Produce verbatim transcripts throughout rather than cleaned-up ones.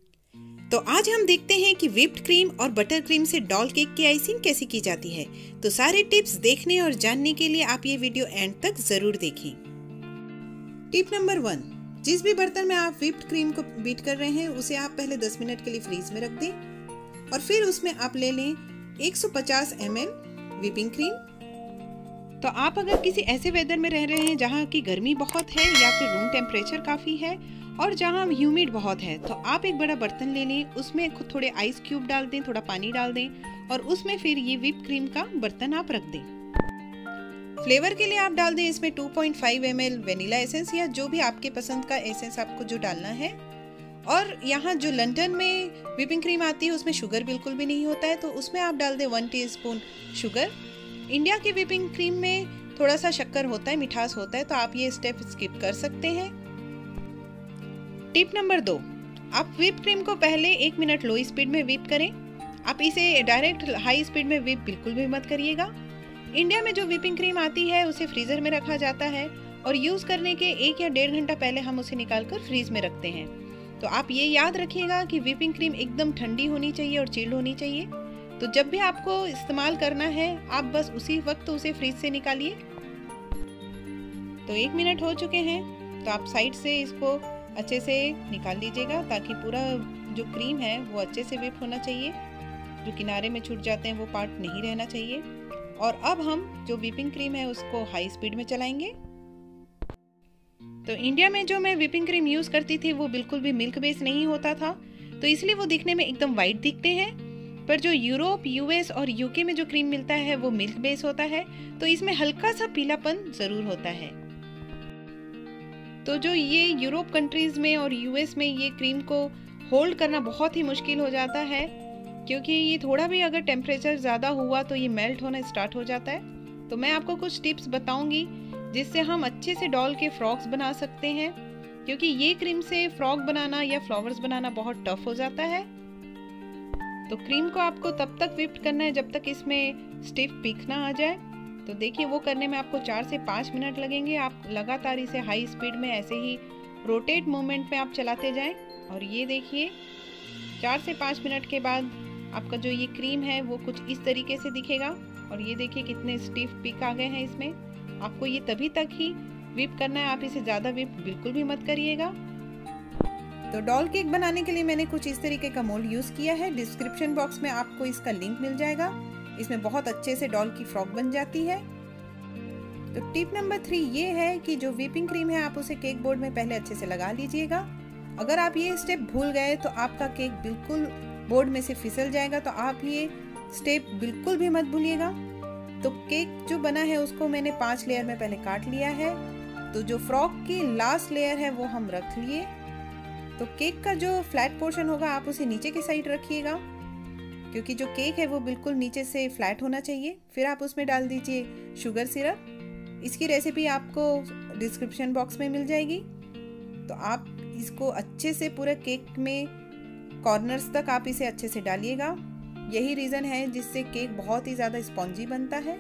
तो आज हम देखते हैं कि व्हिप्ड क्रीम और बटर क्रीम से डॉल केक की आइसिंग कैसे की जाती है। तो सारे टिप्स देखने और जानने के लिए आप ये वीडियो एंड तक जरूर देखें। टिप नंबर वन, जिस भी बर्तन में आप व्हिप्ड क्रीम को बीट कर रहे हैं उसे आप पहले दस मिनट के लिए फ्रीज में रख दें और फिर उसमें आप ले लें एक सौ पचास एम एल व्हिपिंग क्रीम। तो आप अगर किसी ऐसे वेदर में रह रहे हैं जहाँ की गर्मी बहुत है या फिर रूम टेम्परेचर काफ़ी है और जहाँ ह्यूमिड बहुत है, तो आप एक बड़ा बर्तन ले लें, उसमें थोड़े आइस क्यूब डाल दें, थोड़ा पानी डाल दें और उसमें फिर ये व्हिप क्रीम का बर्तन आप रख दें। फ्लेवर के लिए आप डाल दें इसमें two point five M L vanilla essence या जो भी आपके पसंद का एसेंस आपको जो डालना है। और यहाँ जो लंदन में व्हिपिंग क्रीम आती है उसमें शुगर बिल्कुल भी नहीं होता है, तो उसमें आप डाल दें one teaspoon sugar. India की व्हिपिंग क्रीम में थोड़ा सा शक्कर होता है, मिठास होता है, तो आप ये स्टेप स्किप कर सकते हैं। टिप नंबर दो, आप व्हिप क्रीम को पहले एक मिनट लो स्पीड में व्हिप करें। आप इसे डायरेक्ट हाई स्पीड में व्हिप बिल्कुल भी मत करिएगा। इंडिया में जो व्हिपिंग क्रीम आती है उसे फ्रीजर में रखा जाता है और यूज़ करने के एक या डेढ़ घंटा पहले हम उसे निकाल कर फ्रीज में रखते हैं। तो आप ये याद रखिएगा कि व्हिपिंग क्रीम एकदम ठंडी होनी चाहिए और चिल्ड होनी चाहिए। तो जब भी आपको इस्तेमाल करना है आप बस उसी वक्त उसे फ्रीज से निकालिए। तो एक मिनट हो चुके हैं, तो आप साइड से इसको अच्छे से निकाल लीजिएगा ताकि पूरा जो क्रीम है वो अच्छे से व्हिप होना चाहिए। जो किनारे में छूट जाते हैं वो पार्ट नहीं रहना चाहिए। और अब हम जो व्हिपिंग क्रीम है उसको हाई स्पीड में चलाएंगे। तो इंडिया में जो मैं व्हिपिंग क्रीम यूज़ करती थी वो बिल्कुल भी मिल्क बेस नहीं होता था, तो इसलिए वो दिखने में एकदम वाइट दिखते हैं। पर जो यूरोप, यूएस और यूके में जो क्रीम मिलता है वो मिल्क बेस होता है, तो इसमें हल्का सा पीलापन ज़रूर होता है। तो जो ये यूरोप कंट्रीज़ में और यूएस में ये क्रीम को होल्ड करना बहुत ही मुश्किल हो जाता है, क्योंकि ये थोड़ा भी अगर टेम्परेचर ज़्यादा हुआ तो ये मेल्ट होना स्टार्ट हो जाता है। तो मैं आपको कुछ टिप्स बताऊंगी जिससे हम अच्छे से डॉल के फ्रॉक्स बना सकते हैं, क्योंकि ये क्रीम से फ्रॉक बनाना या फ्लावर्स बनाना बहुत टफ हो जाता है। तो क्रीम को आपको तब तक व्हिप करना है जब तक इसमें स्टिफ पीक ना आ जाए। तो देखिए वो करने में आपको चार से पाँच मिनट लगेंगे। आप लगातार इसे हाई स्पीड में ऐसे ही रोटेट मूवमेंट में आप चलाते जाएं और ये देखिए चार से पाँच मिनट के बाद आपका जो ये क्रीम है वो कुछ इस तरीके से दिखेगा। और ये देखिए कितने स्टिफ पीक आ गए हैं इसमें। आपको ये तभी तक ही व्हिप करना है, आप इसे ज़्यादा व्हिप बिल्कुल भी मत करिएगा। तो डॉल केक बनाने के लिए मैंने कुछ इस तरीके का मोल्ड यूज़ किया है। डिस्क्रिप्शन बॉक्स में आपको इसका लिंक मिल जाएगा। इसमें बहुत अच्छे से डॉल की फ्रॉक बन जाती है। तो टिप नंबर थ्री ये है कि जो व्हिपिंग क्रीम है आप उसे केक बोर्ड में पहले अच्छे से लगा लीजिएगा। अगर आप ये स्टेप भूल गए तो आपका केक बिल्कुल बोर्ड में से फिसल जाएगा, तो आप ये स्टेप बिल्कुल भी मत भूलिएगा। तो केक जो बना है उसको मैंने पांच लेयर में पहले काट लिया है। तो जो फ्रॉक की लास्ट लेयर है वो हम रख लिए। तो केक का जो फ्लैट पोर्शन होगा आप उसे नीचे की साइड रखिएगा, क्योंकि जो केक है वो बिल्कुल नीचे से फ्लैट होना चाहिए। फिर आप उसमें डाल दीजिए शुगर सिरप। इसकी रेसिपी आपको डिस्क्रिप्शन बॉक्स में मिल जाएगी। तो आप इसको अच्छे से पूरे केक में कॉर्नर्स तक आप इसे अच्छे से डालिएगा। यही रीज़न है जिससे केक बहुत ही ज़्यादा स्पॉन्जी बनता है।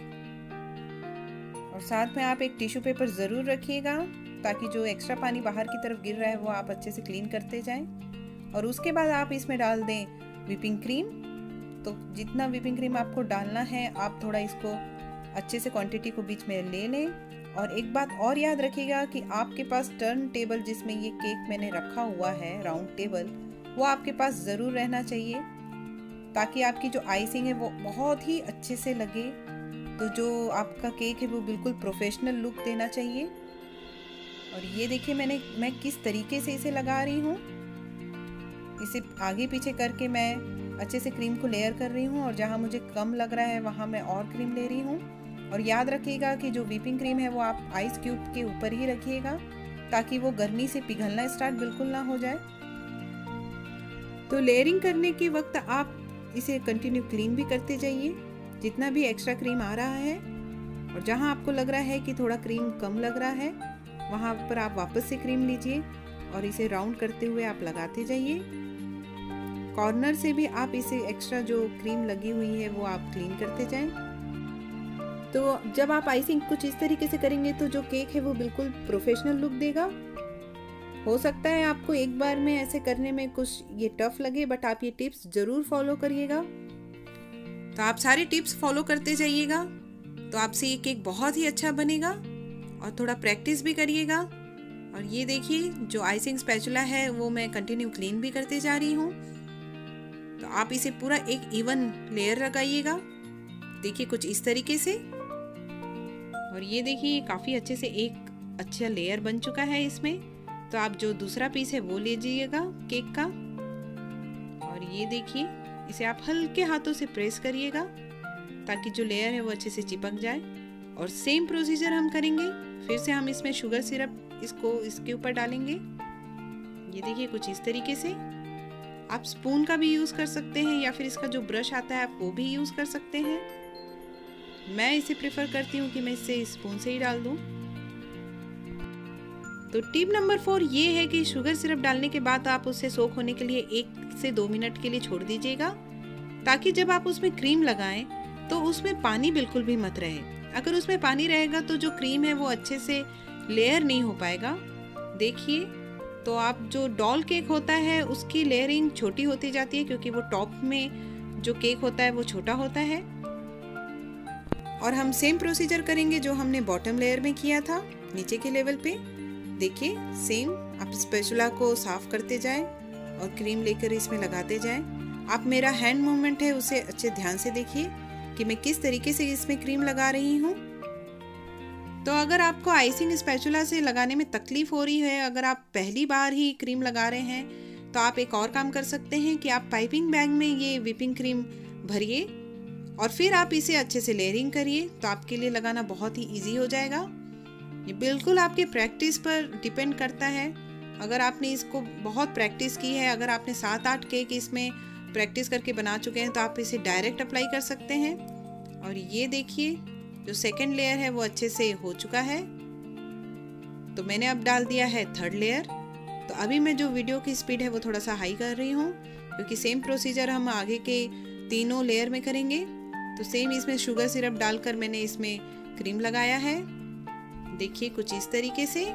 और साथ में आप एक टिश्यू पेपर ज़रूर रखिएगा ताकि जो एक्स्ट्रा पानी बाहर की तरफ गिर रहा है वो आप अच्छे से क्लीन करते जाएं। और उसके बाद आप इसमें डाल दें व्हिपिंग क्रीम। तो जितना व्हिपिंग क्रीम आपको डालना है आप थोड़ा इसको अच्छे से क्वांटिटी को बीच में ले लें। और एक बात और याद रखिएगा कि आपके पास टर्न टेबल जिसमें ये केक मैंने रखा हुआ है, राउंड टेबल, वो आपके पास ज़रूर रहना चाहिए ताकि आपकी जो आइसिंग है वो बहुत ही अच्छे से लगे। तो जो आपका केक है वो बिल्कुल प्रोफेशनल लुक देना चाहिए। और ये देखिए मैंने मैं किस तरीके से इसे लगा रही हूँ। इसे आगे पीछे करके मैं अच्छे से क्रीम को लेयर कर रही हूँ और जहाँ मुझे कम लग रहा है वहाँ मैं और क्रीम ले रही हूँ। और याद रखिएगा कि जो व्हिपिंग क्रीम है वो आप आइस क्यूब के ऊपर ही रखिएगा ताकि वो गर्मी से पिघलना स्टार्ट बिल्कुल ना हो जाए। तो लेयरिंग करने के वक्त आप इसे कंटिन्यू क्लीन भी करते जाइए जितना भी एक्स्ट्रा क्रीम आ रहा है। और जहाँ आपको लग रहा है कि थोड़ा क्रीम कम लग रहा है वहाँ पर आप वापस से क्रीम लीजिए और इसे राउंड करते हुए आप लगाते जाइए। कॉर्नर से भी आप इसे एक्स्ट्रा जो क्रीम लगी हुई है वो आप क्लीन करते जाएं। तो जब आप आइसिंग कुछ इस तरीके से करेंगे तो जो केक है वो बिल्कुल प्रोफेशनल लुक देगा। हो सकता है आपको एक बार में ऐसे करने में कुछ ये टफ लगे, बट आप ये टिप्स ज़रूर फॉलो करिएगा। तो आप सारे टिप्स फॉलो करते जाइएगा तो आपसे ये केक बहुत ही अच्छा बनेगा। और थोड़ा प्रैक्टिस भी करिएगा। और ये देखिए जो आइसिंग स्पैचुला है वो मैं कंटिन्यू क्लीन भी करते जा रही हूँ। तो आप इसे पूरा एक इवन लेयर लगाइएगा, देखिए कुछ इस तरीके से। और ये देखिए काफ़ी अच्छे से एक अच्छा लेयर बन चुका है इसमें। तो आप जो दूसरा पीस है वो लीजिएगा केक का। और ये देखिए इसे आप हल्के हाथों से प्रेस करिएगा ताकि जो लेयर है वो अच्छे से चिपक जाए। और सेम प्रोसीजर हम करेंगे। फिर से हम इसमें शुगर सिरप इसको इसके ऊपर डालेंगे। ये देखिए कुछ इस तरीके से। आप स्पून का भी यूज़ कर सकते हैं या फिर इसका जो ब्रश आता है आप वो भी यूज़ कर सकते हैं। मैं इसे प्रेफर करती हूँ कि मैं इसे स्पून से ही डाल दूँ। तो टिप नंबर फोर ये है कि शुगर सिरप डालने के बाद आप उसे सोक होने के लिए एक से दो मिनट के लिए छोड़ दीजिएगा, ताकि जब आप उसमें क्रीम लगाएं तो उसमें पानी बिल्कुल भी मत रहे। अगर उसमें पानी रहेगा तो जो क्रीम है वो अच्छे से लेयर नहीं हो पाएगा। देखिए तो आप जो डॉल केक होता है उसकी लेयरिंग छोटी होती जाती है, क्योंकि वो टॉप में जो केक होता है वो छोटा होता है। और हम सेम प्रोसीजर करेंगे जो हमने बॉटम लेयर में किया था नीचे के लेवल पे। देखिए सेम आप स्पैचुला को साफ करते जाएं और क्रीम लेकर इसमें लगाते जाएं। आप मेरा हैंड मूवमेंट है उसे अच्छे ध्यान से देखिए कि मैं किस तरीके से इसमें क्रीम लगा रही हूँ। तो अगर आपको आइसिंग स्पैचुला से लगाने में तकलीफ हो रही है, अगर आप पहली बार ही क्रीम लगा रहे हैं, तो आप एक और काम कर सकते हैं कि आप पाइपिंग बैग में ये व्हिपिंग क्रीम भरिए और फिर आप इसे अच्छे से लेयरिंग करिए। तो आपके लिए लगाना बहुत ही इजी हो जाएगा। ये बिल्कुल आपके प्रैक्टिस पर डिपेंड करता है। अगर आपने इसको बहुत प्रैक्टिस की है, अगर आपने सात आठ केक इसमें प्रैक्टिस करके बना चुके हैं, तो आप इसे डायरेक्ट अप्लाई कर सकते हैं। और ये देखिए जो सेकंड लेयर है वो अच्छे से हो चुका है। तो मैंने अब डाल दिया है थर्ड लेयर। तो अभी मैं जो वीडियो की स्पीड है वो थोड़ा सा हाई कर रही हूँ, क्योंकि सेम प्रोसीजर हम आगे के तीनों लेयर में करेंगे। तो सेम इसमें शुगर सिरप डालकर मैंने इसमें क्रीम लगाया है। देखिए कुछ इस तरीके से।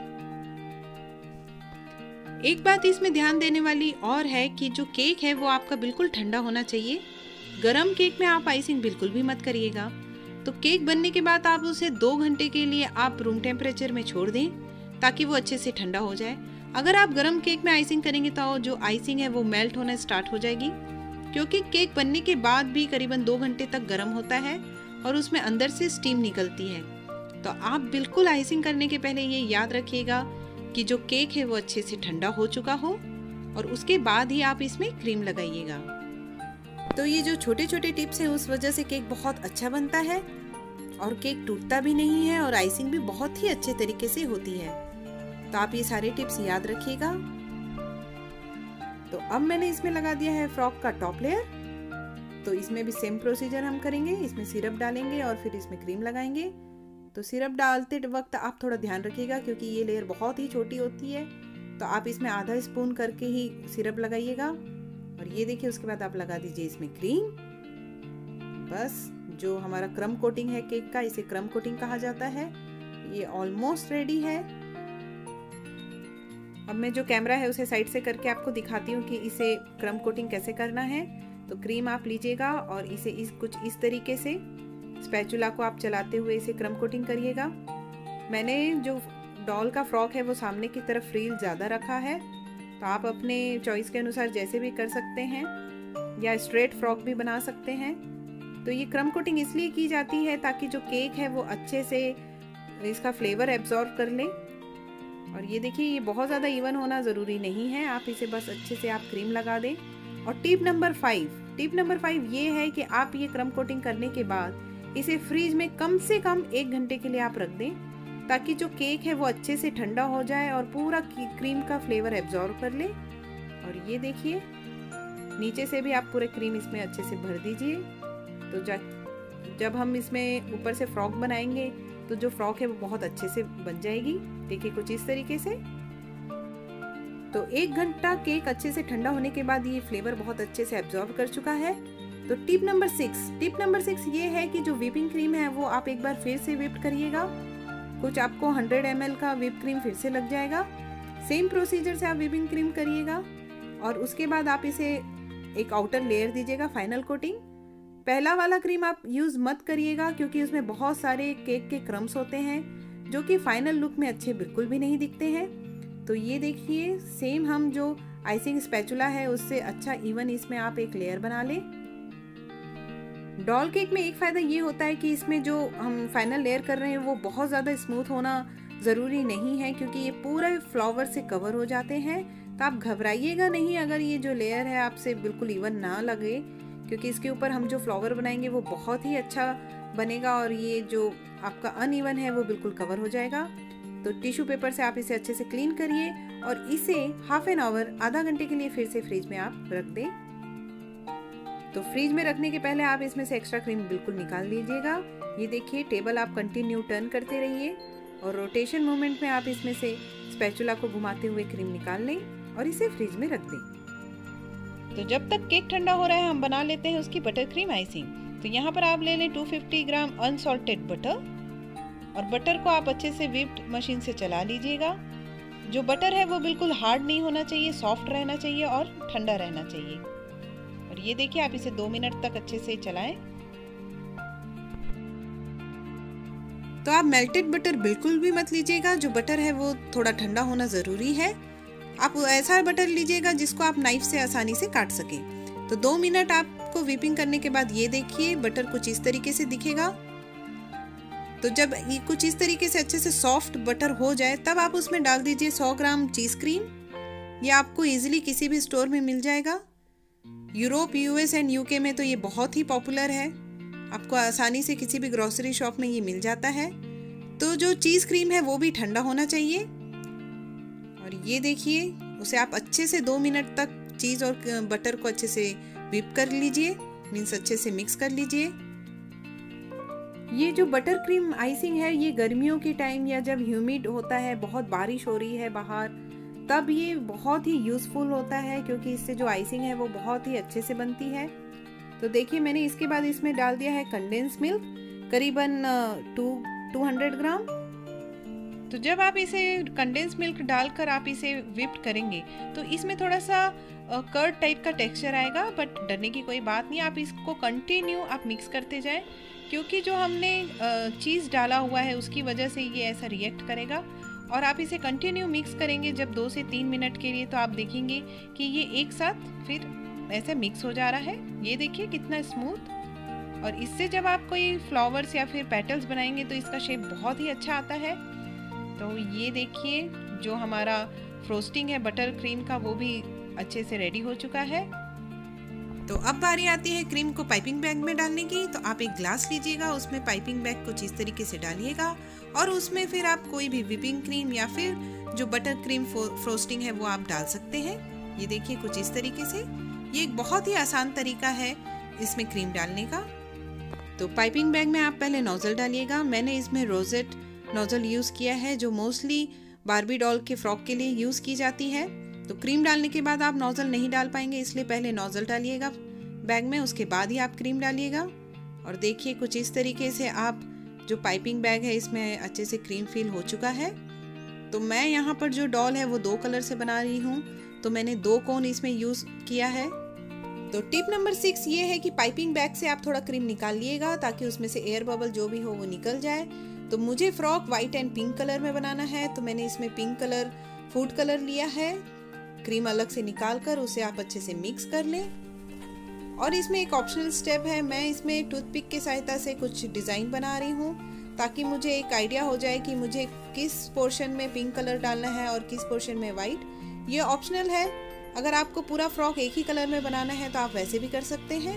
एक बात इसमें ध्यान देने वाली और है कि जो केक है वो आपका बिल्कुल ठंडा होना चाहिए। गरम केक में आप आइसिंग बिल्कुल भी मत करिएगा। तो केक बनने के बाद आप उसे दो घंटे के लिए आप रूम टेम्परेचर में छोड़ दें, ताकि वो अच्छे से ठंडा हो जाए। अगर आप गरम केक में आइसिंग करेंगे तो जो आइसिंग है वो मेल्ट होना स्टार्ट हो जाएगी, क्योंकि केक बनने के बाद भी करीबन दो घंटे तक गर्म होता है और उसमें अंदर से स्टीम निकलती है। तो आप बिल्कुल आइसिंग करने के पहले ये याद रखिएगा कि जो केक है वो अच्छे से ठंडा हो चुका हो, और उसके बाद ही आप इसमें क्रीम लगाइएगा। तो ये जो छोटे छोटे टिप्स हैं उस वजह से केक बहुत अच्छा बनता है और केक टूटता भी नहीं है और आइसिंग भी बहुत ही अच्छे तरीके से होती है। तो आप ये सारे टिप्स याद रखिएगा। तो अब मैंने इसमें लगा दिया है फ्रॉक का टॉप लेयर। तो इसमें भी सेम प्रोसीजर हम करेंगे। इसमें सिरप डालेंगे और फिर इसमें क्रीम लगाएंगे। तो सिरप डालते वक्त आप थोड़ा ध्यान रखिएगा, क्योंकि ये लेयर बहुत ही छोटी होती है। तो आप इसमें आधा स्पून करके ही सिरप लगाइएगा। और ये देखिए उसके बाद आप लगा दीजिए इसमें क्रीम। बस जो हमारा क्रम कोटिंग है केक का, इसे क्रम कोटिंग कहा जाता है। ये ऑलमोस्ट रेडी है। अब मैं जो कैमरा है उसे साइड से करके आपको दिखाती हूँ कि इसे क्रम कोटिंग कैसे करना है। तो क्रीम आप लीजिएगा और इसे इस कुछ इस तरीके से स्पैचुला को आप चलाते हुए इसे क्रम कोटिंग करिएगा। मैंने जो डॉल का फ्रॉक है वो सामने की तरफ फ्रील ज़्यादा रखा है। तो आप अपने चॉइस के अनुसार जैसे भी कर सकते हैं, या स्ट्रेट फ्रॉक भी बना सकते हैं। तो ये क्रम कोटिंग इसलिए की जाती है ताकि जो केक है वो अच्छे से इसका फ्लेवर एब्जॉर्ब कर ले। और ये देखिए ये बहुत ज़्यादा इवन होना ज़रूरी नहीं है, आप इसे बस अच्छे से आप क्रीम लगा दें। और tip number five tip number five ये है कि आप ये क्रम कोटिंग करने के बाद इसे फ्रीज में कम से कम एक घंटे के लिए आप रख दें, ताकि जो केक है वो अच्छे से ठंडा हो जाए और पूरा क्रीम का फ्लेवर एब्जॉर्ब कर ले। और ये देखिए नीचे से भी आप पूरे क्रीम इसमें अच्छे से भर दीजिए। तो जब हम इसमें ऊपर से फ्रॉक बनाएंगे तो जो फ्रॉक है वो बहुत अच्छे से बन जाएगी। देखिए कुछ इस तरीके से। तो एक घंटा केक अच्छे से ठंडा होने के बाद ये फ्लेवर बहुत अच्छे से एब्जॉर्ब कर चुका है। तो tip number six tip number six ये है कि जो व्हिपिंग क्रीम है वो आप एक बार फिर से व्हिप करिएगा। कुछ आपको हंड्रेड एम एल का व्हिप क्रीम फिर से लग जाएगा। सेम प्रोसीजर से आप व्हिपिंग क्रीम करिएगा और उसके बाद आप इसे एक आउटर लेयर दीजिएगा, फाइनल कोटिंग। पहला वाला क्रीम आप यूज़ मत करिएगा क्योंकि उसमें बहुत सारे केक के क्रम्स होते हैं जो कि फाइनल लुक में अच्छे बिल्कुल भी नहीं दिखते हैं। तो ये देखिए, सेम हम जो आइसिंग स्पैचुला है उससे अच्छा इवन इसमें आप एक लेयर बना लें। डॉल केक में एक फ़ायदा ये होता है कि इसमें जो हम फाइनल लेयर कर रहे हैं वो बहुत ज़्यादा स्मूथ होना ज़रूरी नहीं है क्योंकि ये पूरा फ्लावर से कवर हो जाते हैं। तो आप घबराइएगा नहीं अगर ये जो लेयर है आपसे बिल्कुल इवन ना लगे, क्योंकि इसके ऊपर हम जो फ्लावर बनाएंगे वो बहुत ही अच्छा बनेगा और ये जो आपका अनइवन है वो बिल्कुल कवर हो जाएगा। तो टिश्यू पेपर से आप इसे अच्छे से क्लीन करिए और इसे हाफ एन आवर, आधा घंटे के लिए फिर से फ्रिज में आप रख दें। तो फ्रिज में रखने के पहले आप इसमें से एक्स्ट्रा क्रीम बिल्कुल निकाल लीजिएगा। ये देखिए, टेबल आप कंटिन्यू टर्न करते रहिए और रोटेशन मूवमेंट में आप इसमें से स्पैचुला को घुमाते हुए क्रीम निकाल लें और इसे फ्रिज में रख दें। तो जब तक केक ठंडा हो रहा है हम बना लेते हैं उसकी बटर क्रीम आइसिंग। तो यहाँ पर आप ले लें दो सौ पचास ग्राम अनसॉल्टेड बटर और बटर को आप अच्छे से व्हिप्ड मशीन से चला लीजिएगा। जो बटर है वो बिल्कुल हार्ड नहीं होना चाहिए, सॉफ्ट रहना चाहिए और ठंडा रहना चाहिए। और ये देखिए, आप इसे दो मिनट तक अच्छे से चलाएं। तो आप मेल्टेड बटर बिल्कुल भी मत लीजिएगा, जो बटर है वो थोड़ा ठंडा होना ज़रूरी है। आप ऐसा बटर लीजिएगा जिसको आप नाइफ से आसानी से काट सकें। तो दो मिनट आपको व्हिपिंग करने के बाद ये देखिए, बटर कुछ इस तरीके से दिखेगा। तो जब ये कुछ इस तरीके से अच्छे से सॉफ्ट बटर हो जाए तब आप उसमें डाल दीजिए सौ ग्राम चीज़ क्रीम। ये आपको इजीली किसी भी स्टोर में मिल जाएगा। यूरोप, यूएस एंड यूके में तो ये बहुत ही पॉपुलर है, आपको आसानी से किसी भी ग्रोसरी शॉप में ये मिल जाता है। तो जो चीज़ क्रीम है वो भी ठंडा होना चाहिए। और ये देखिए, उसे आप अच्छे से दो मिनट तक चीज़ और बटर को अच्छे से व्हिप कर लीजिए, मीन्स अच्छे से मिक्स कर लीजिए। ये जो बटर क्रीम आइसिंग है ये गर्मियों के टाइम या जब ह्यूमिड होता है, बहुत बारिश हो रही है बाहर, तब ये बहुत ही यूज़फुल होता है क्योंकि इससे जो आइसिंग है वो बहुत ही अच्छे से बनती है। तो देखिए, मैंने इसके बाद इसमें डाल दिया है कंडेंस मिल्क, करीबन टू टू हंड्रेड ग्राम। तो जब आप इसे कंडेंस मिल्क डालकर आप इसे व्हिप्ड करेंगे तो इसमें थोड़ा सा कर्ड टाइप का टेक्सचर आएगा, बट डरने की कोई बात नहीं। आप इसको कंटिन्यू आप मिक्स करते जाएं क्योंकि जो हमने चीज़ डाला हुआ है उसकी वजह से ये ऐसा रिएक्ट करेगा। और आप इसे कंटिन्यू मिक्स करेंगे जब दो से तीन मिनट के लिए, तो आप देखेंगे कि ये एक साथ फिर ऐसे मिक्स हो जा रहा है। ये देखिए कितना स्मूथ। और इससे जब आप कोई फ्लावर्स या फिर पेटल्स बनाएंगे तो इसका शेप बहुत ही अच्छा आता है। तो ये देखिए, जो हमारा फ्रोस्टिंग है बटर क्रीम का वो भी अच्छे से रेडी हो चुका है। तो अब बारी आती है क्रीम को पाइपिंग बैग में डालने की। तो आप एक ग्लास लीजिएगा, उसमें पाइपिंग बैग कुछ इस तरीके से डालिएगा और उसमें फिर आप कोई भी व्हिपिंग क्रीम या फिर जो बटर क्रीम फ्रोस्टिंग है वो आप डाल सकते हैं। ये देखिए कुछ इस तरीके से। ये एक बहुत ही आसान तरीका है इसमें क्रीम डालने का। तो पाइपिंग बैग में आप पहले नोजल डालिएगा। मैंने इसमें रोजेट नोजल यूज़ किया है जो मोस्टली बार्बी डॉल के फ्रॉक के लिए यूज़ की जाती है। तो क्रीम डालने के बाद आप नोजल नहीं डाल पाएंगे, इसलिए पहले नोजल डालिएगा बैग में, उसके बाद ही आप क्रीम डालिएगा। और देखिए कुछ इस तरीके से आप जो पाइपिंग बैग है इसमें अच्छे से क्रीम फिल हो चुका है। तो मैं यहाँ पर जो डॉल है वो दो कलर से बना रही हूँ, तो मैंने दो कोन इसमें यूज़ किया है। तो टिप नंबर सिक्स ये है कि पाइपिंग बैग से आप थोड़ा क्रीम निकाल लिएगा ताकि उसमें से एयर बबल जो भी हो वो निकल जाए। तो मुझे frock white and pink colour में बनाना है, तो मैंने इसमें पिंक कलर फूड कलर लिया है। क्रीम अलग से निकाल कर उसे आप अच्छे से मिक्स कर लें। और इसमें एक ऑप्शनल स्टेप है, मैं इसमें टूथपिक की सहायता से कुछ डिज़ाइन बना रही हूँ ताकि मुझे एक आइडिया हो जाए कि मुझे किस पोर्शन में पिंक कलर डालना है और किस पोर्शन में वाइट। ये ऑप्शनल है, अगर आपको पूरा फ्रॉक एक ही कलर में बनाना है तो आप वैसे भी कर सकते हैं।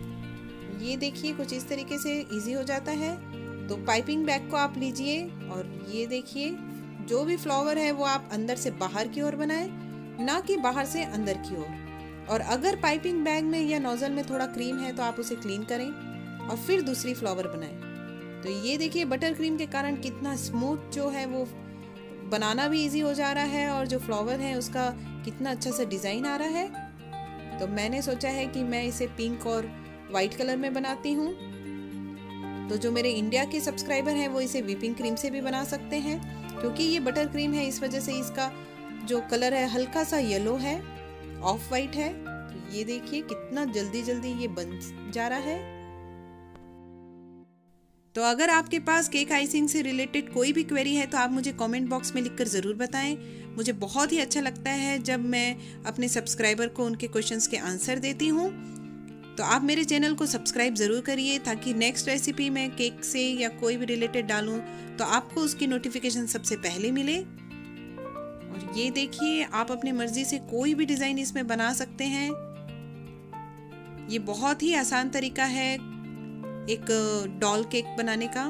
ये देखिए कुछ इस तरीके से इजी हो जाता है। तो पाइपिंग बैग को आप लीजिए और ये देखिए जो भी फ्लावर है वो आप अंदर से बाहर की ओर बनाएं, ना कि बाहर से अंदर की ओर। और अगर पाइपिंग बैग में या नोजल में थोड़ा क्रीम है तो आप उसे क्लीन करें और फिर दूसरी फ्लावर बनाएं। तो ये देखिए बटर क्रीम के कारण कितना स्मूथ जो है वो बनाना भी इजी हो जा रहा है और जो फ्लावर है उसका कितना अच्छा सा डिज़ाइन आ रहा है। तो मैंने सोचा है कि मैं इसे पिंक और वाइट कलर में बनाती हूँ। तो जो मेरे इंडिया के सब्सक्राइबर हैं वो इसे व्हिपिंग क्रीम से भी बना सकते हैं, क्योंकि ये बटर क्रीम है इस वजह से इसका जो कलर है हल्का सा येलो है, ऑफ वाइट है। तो ये देखिए कितना जल्दी जल्दी ये बन जा रहा है। तो अगर आपके पास केक आइसिंग से रिलेटेड कोई भी क्वेरी है तो आप मुझे कमेंट बॉक्स में लिखकर ज़रूर बताएं। मुझे बहुत ही अच्छा लगता है जब मैं अपने सब्सक्राइबर को उनके क्वेश्चंस के आंसर देती हूँ। तो आप मेरे चैनल को सब्सक्राइब ज़रूर करिए ताकि नेक्स्ट रेसिपी मैं केक से या कोई भी रिलेटेड डालूँ तो आपको उसकी नोटिफिकेशन सबसे पहले मिले। और ये देखिए आप अपनी मर्जी से कोई भी डिज़ाइन इसमें बना सकते हैं। ये बहुत ही आसान तरीका है एक डॉल केक बनाने का।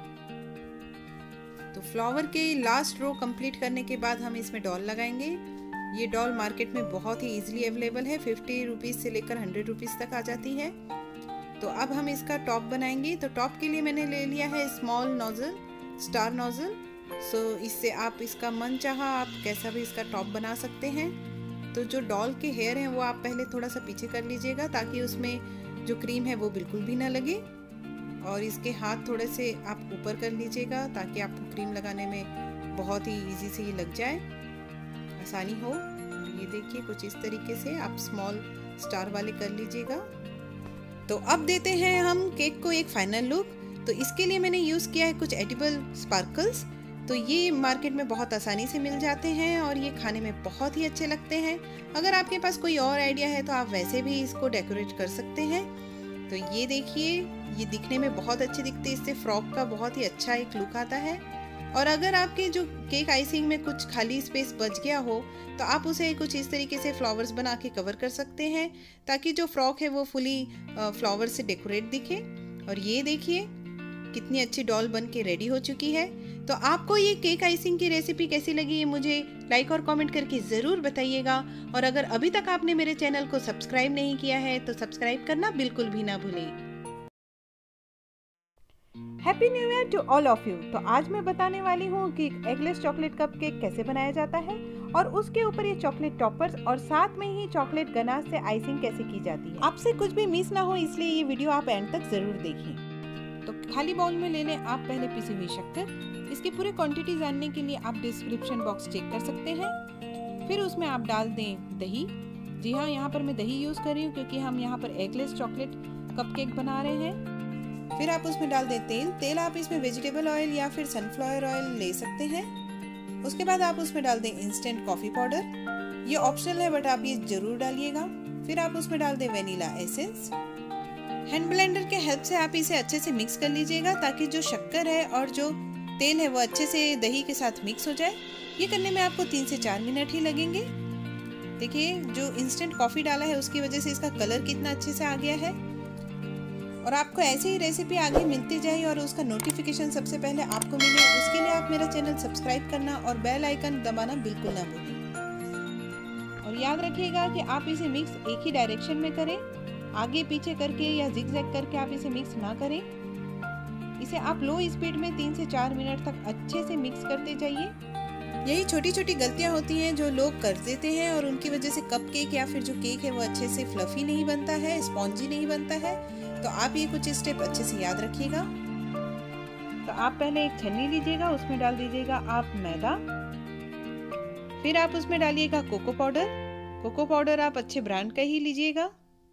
तो फ्लावर के लास्ट रो कंप्लीट करने के बाद हम इसमें डॉल लगाएंगे। ये डॉल मार्केट में बहुत ही इजीली अवेलेबल है, फिफ्टी रुपीज़ से लेकर हंड्रेड रुपीज़ तक आ जाती है। तो अब हम इसका टॉप बनाएंगे। तो टॉप के लिए मैंने ले लिया है small nozzle, star nozzle. So इससे आप इसका मन चाहा आप कैसा भी इसका टॉप बना सकते हैं। तो जो डॉल के हेयर हैं वो आप पहले थोड़ा सा पीछे कर लीजिएगा ताकि उसमें जो क्रीम है वो बिल्कुल भी ना लगे। और इसके हाथ थोड़े से आप ऊपर कर लीजिएगा ताकि आपको क्रीम लगाने में बहुत ही इजी से ये लग जाए, आसानी हो। ये देखिए कुछ इस तरीके से आप स्मॉल स्टार वाले कर लीजिएगा। तो अब देते हैं हम केक को एक फाइनल लुक। तो इसके लिए मैंने यूज़ किया है कुछ एडिबल स्पार्कल्स। तो ये मार्केट में बहुत आसानी से मिल जाते हैं और ये खाने में बहुत ही अच्छे लगते हैं। अगर आपके पास कोई और आइडिया है तो आप वैसे भी इसको डेकोरेट कर सकते हैं। तो ये देखिए ये दिखने में बहुत अच्छे दिखते हैं, इससे फ्रॉक का बहुत ही अच्छा एक लुक आता है। और अगर आपके जो केक आइसिंग में कुछ खाली स्पेस बच गया हो तो आप उसे कुछ इस तरीके से फ्लावर्स बना के कवर कर सकते हैं ताकि जो फ्रॉक है वो फुली फ्लावर से डेकोरेट दिखे। और ये देखिए कितनी अच्छी डॉल बन के रेडी हो चुकी है। तो आपको ये केक आइसिंग की रेसिपी कैसी लगी ये मुझे लाइक और कमेंट करके ज़रूर बताइएगा। और अगर अभी तक आपने मेरे चैनल को सब्सक्राइब नहीं किया है तो सब्सक्राइब करना बिल्कुल भी ना भूलें। Happy new year to all of you. तो आज मैं बताने वाली हूँ कि एगलेस चॉकलेट कप केक कैसे बनाया जाता है और उसके ऊपर ये चॉकलेट टॉपर्स और साथ में ही चॉकलेट गनाश से आइसिंग कैसे की जाती है। आपसे कुछ भी मिस ना हो इसलिए ये वीडियो आप एंड तक जरूर देखें। तो खाली बाउल में ले लें आप पहले पिसी हुई शक्कर। इसकी पूरी क्वांटिटी जानने के लिए आप डिस्क्रिप्शन बॉक्स चेक कर सकते हैं। फिर उसमें आप डाल दें दही। जी हाँ, यहाँ पर मैं दही यूज़ कर रही हूँ क्योंकि हम यहाँ पर एगलेस चॉकलेट कपकेक बना रहे हैं। फिर आप उसमें डाल दें तेल। तेल आप इसमें वेजिटेबल ऑयल या फिर सनफ्लावर ऑयल ले सकते हैं। उसके बाद आप उसमें डाल दें इंस्टेंट कॉफ़ी पाउडर। ये ऑप्शनल है बट आप ये ज़रूर डालिएगा। फिर आप उसमें डाल दें वेनिला एसेंस। हैंड ब्लेंडर के हेल्प से आप इसे अच्छे से मिक्स कर लीजिएगा ताकि जो शक्कर है और जो तेल है वो अच्छे से दही के साथ मिक्स हो जाए। ये करने में आपको तीन से चार मिनट ही लगेंगे। देखिए जो इंस्टेंट कॉफ़ी डाला है उसकी वजह से इसका कलर कितना अच्छे से आ गया है। और आपको ऐसी ही रेसिपी आगे मिलती जाए और उसका नोटिफिकेशन सबसे पहले आपको मिले, उसके लिए आप मेरा चैनल सब्सक्राइब करना और बेल आइकन दबाना बिल्कुल ना भूलें। और याद रखिएगा कि आप इसे मिक्स एक ही डायरेक्शन में करें, आगे पीछे करके या जिगजैग करके आप इसे मिक्स ना करें। इसे आप लो स्पीड में तीन से चार मिनट तक अच्छे से मिक्स करते जाइए। यही छोटी छोटी गलतियां होती हैं जो लोग कर देते हैं और उनकी वजह से कप केक या फिर जो केक है वो अच्छे से फ्लफी नहीं बनता है, स्पॉन्जी नहीं बनता है। तो आप ये कुछ स्टेप अच्छे से याद रखिएगा। तो आप पहले एक छन्नी लीजिएगा, उसमें डाल दीजिएगा आप मैदा। फिर आप उसमें डालिएगा कोको पाउडर। कोको पाउडर आप अच्छे ब्रांड का ही लीजिएगा।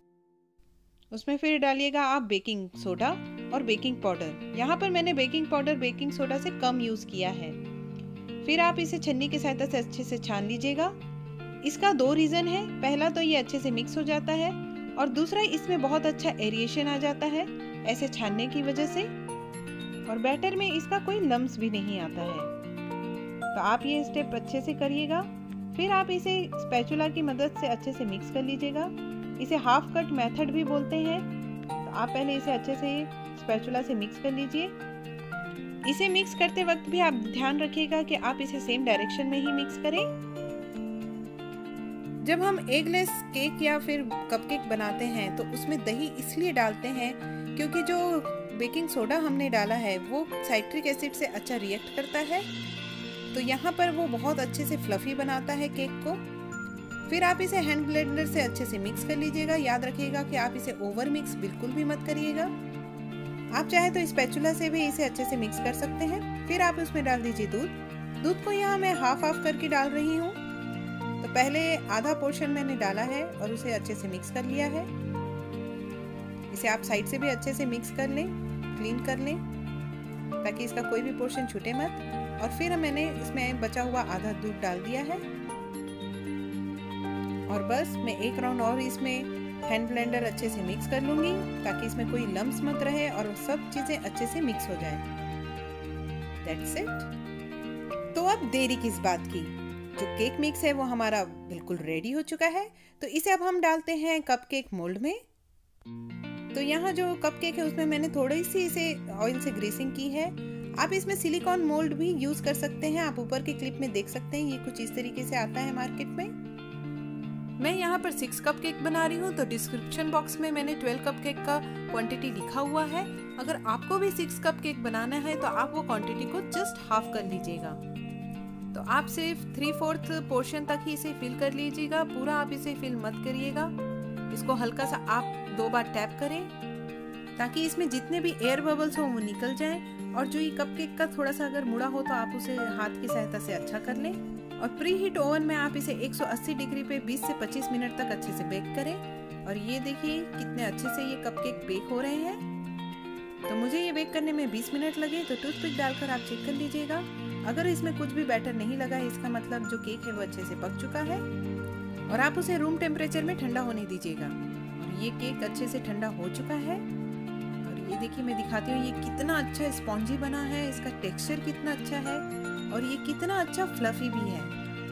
उसमें फिर डालिएगा आप बेकिंग सोडा और बेकिंग पाउडर। यहाँ पर मैंने बेकिंग पाउडर बेकिंग सोडा से कम यूज़ किया है। फिर आप इसे छन्नी की सहायता से अच्छे से छान लीजिएगा। इसका दो रीज़न है, पहला तो ये अच्छे से मिक्स हो जाता है और दूसरा इसमें बहुत अच्छा एरिएशन आ जाता है ऐसे छानने की वजह से, और बैटर में इसका कोई लम्स भी नहीं आता है। तो आप ये स्टेप अच्छे से करिएगा। फिर आप इसे स्पैचुला की मदद से अच्छे से मिक्स कर लीजिएगा। इसे हाफ कट मेथड भी बोलते हैं। तो आप पहले इसे अच्छे से स्पैचुला से मिक्स कर लीजिए। इसे मिक्स करते वक्त भी आप ध्यान रखिएगा कि आप इसे सेम डायरेक्शन में ही मिक्स करें। जब हम एगलेस केक या फिर कपकेक बनाते हैं तो उसमें दही इसलिए डालते हैं क्योंकि जो बेकिंग सोडा हमने डाला है वो साइट्रिक एसिड से अच्छा रिएक्ट करता है। तो यहाँ पर वो बहुत अच्छे से फ्लफी बनाता है केक को। फिर आप इसे हैंड ब्लेंडर से अच्छे से मिक्स कर लीजिएगा। याद रखिएगा कि आप इसे ओवर मिक्स बिल्कुल भी मत करिएगा। आप चाहे तो स्पैचुला से भी इसे अच्छे से मिक्स कर सकते हैं। फिर आप उसमें डाल दीजिए दूध। दूध को यहाँ मैं हाफ हाफ करके डाल रही हूँ। तो पहले आधा पोर्शन मैंने डाला है और उसे अच्छे से मिक्स कर लिया है। इसे आप साइड से भी अच्छे से मिक्स कर लें, क्लीन कर लें, ताकि इसका कोई भी पोर्शन छूटे मत। और फिर मैंने इसमें बचा हुआ आधा दूध डाल दिया है और बस मैं एक राउंड और इसमें हैंड ब्लेंडर अच्छे से मिक्स कर लूंगी, ताकि इसमें कोई लम्स मत रहे और सब चीजें अच्छे से मिक्स हो जाए। That's it। तो अब देरी किस बात की, जो केक मिक्स है वो हमारा बिल्कुल रेडी हो चुका है। तो इसे अब हम डालते हैं कपकेक मोल्ड में। तो यहाँ जो कपकेक है उसमें मैंने थोड़ी सी इसे ऑयल से ग्रीसिंग की है। आप इसमें सिलिकॉन मोल्ड भी यूज कर सकते हैं। आप ऊपर के क्लिप में देख सकते हैं, ये कुछ इस तरीके से आता है मार्केट में। मैं यहाँ पर सिक्स कप केक बना रही हूँ, तो डिस्क्रिप्शन बॉक्स में मैंने ट्वेल्व कप केक का क्वांटिटी लिखा हुआ है। अगर आपको भी सिक्स कप केक बनाना है तो आप वो क्वांटिटी को जस्ट हाफ कर लीजिएगा। तो आप सिर्फ थ्री फोर्थ पोर्शन तक ही इसे फिल कर लीजिएगा, पूरा आप इसे फिल मत करिएगा। इसको हल्का सा आप दो बार टैप करें, ताकि इसमें जितने भी एयर बबल्स हो वो निकल जाएं। और जो ये कप केक का थोड़ा सा अगर मुड़ा हो तो आप उसे हाथ की सहायता से अच्छा कर लें। और प्री हीट ओवन में आप इसे एक सौ अस्सी डिग्री पे बीस से पच्चीस मिनट तक अच्छे से बेक करें। और ये देखिए कितने अच्छे से ये कपकेक बेक हो रहे हैं। तो मुझे ये बेक करने में बीस मिनट लगे, तो टूथपिक डालकर आप चेक कर लीजिएगा। अगर इसमें कुछ भी बैटर नहीं लगा है, इसका मतलब जो केक है वो अच्छे से पक चुका है। और आप उसे रूम टेम्परेचर में ठंडा होने दीजिएगा। और ये केक अच्छे से ठंडा हो चुका है। और ये देखिए मैं दिखाती हूँ, ये कितना अच्छा स्पॉन्जी बना है, इसका टेक्सचर कितना अच्छा है और ये कितना अच्छा फ्लफी भी है।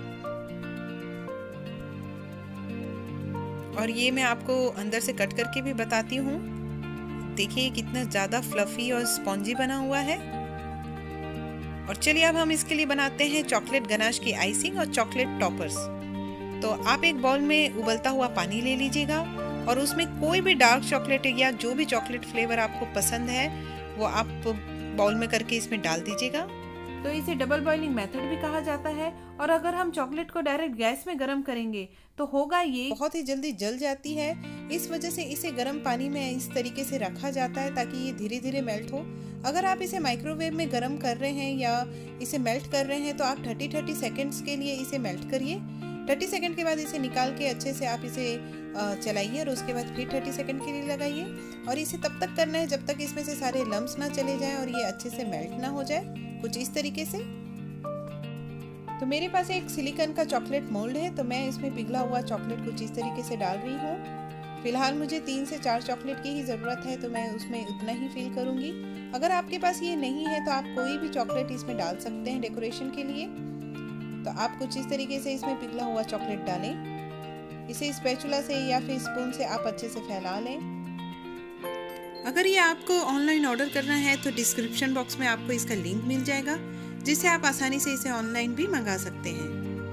और ये मैं आपको अंदर से कट करके भी बताती हूँ। देखिए कितना ज़्यादा फ्लफी और स्पॉन्जी बना हुआ है। और चलिए अब हम इसके लिए बनाते हैं चॉकलेट गनाश की आइसिंग और चॉकलेट टॉपर्स। तो आप एक बाउल में उबलता हुआ पानी ले लीजिएगा और उसमें कोई भी डार्क चॉकलेट या जो भी चॉकलेट फ्लेवर आपको पसंद है वो आप बाउल में करके इसमें डाल दीजिएगा। तो इसे डबल बॉइलिंग मेथड भी कहा जाता है। और अगर हम चॉकलेट को डायरेक्ट गैस में गर्म करेंगे तो होगा ये बहुत ही जल्दी जल जाती है। इस वजह से इसे गर्म पानी में इस तरीके से रखा जाता है ताकि ये धीरे धीरे मेल्ट हो। अगर आप इसे माइक्रोवेव में गर्म कर रहे हैं या इसे मेल्ट कर रहे हैं तो आप तीस तीस सेकंड्स के लिए इसे मेल्ट करिए। तीस सेकंड के बाद इसे निकाल के अच्छे से आप इसे चलाइए और उसके बाद फिर तीस सेकंड के लिए लगाइए। और इसे तब तक करना है जब तक इसमें से सारे लम्स ना चले जाएं और ये अच्छे से मेल्ट ना हो जाए, कुछ इस तरीके से। तो मेरे पास एक सिलिकॉन का चॉकलेट मोल्ड है, तो मैं इसमें पिघला हुआ चॉकलेट कुछ इस तरीके से डाल रही हूँ। फिलहाल मुझे तीन से चार चॉकलेट की ही ज़रूरत है, तो मैं उसमें उतना ही फिल करूँगी। अगर आपके पास ये नहीं है तो आप कोई भी चॉकलेट इसमें डाल सकते हैं डेकोरेशन के लिए। तो आप कुछ इस तरीके से इसमें पिघला हुआ चॉकलेट डालें। इसे स्पैचुला से या फिर स्पून से आप अच्छे से फैला लें। अगर ये आपको ऑनलाइन ऑर्डर करना है तो डिस्क्रिप्शन बॉक्स में आपको इसका लिंक मिल जाएगा, जिससे आप आसानी से इसे ऑनलाइन भी मंगा सकते हैं।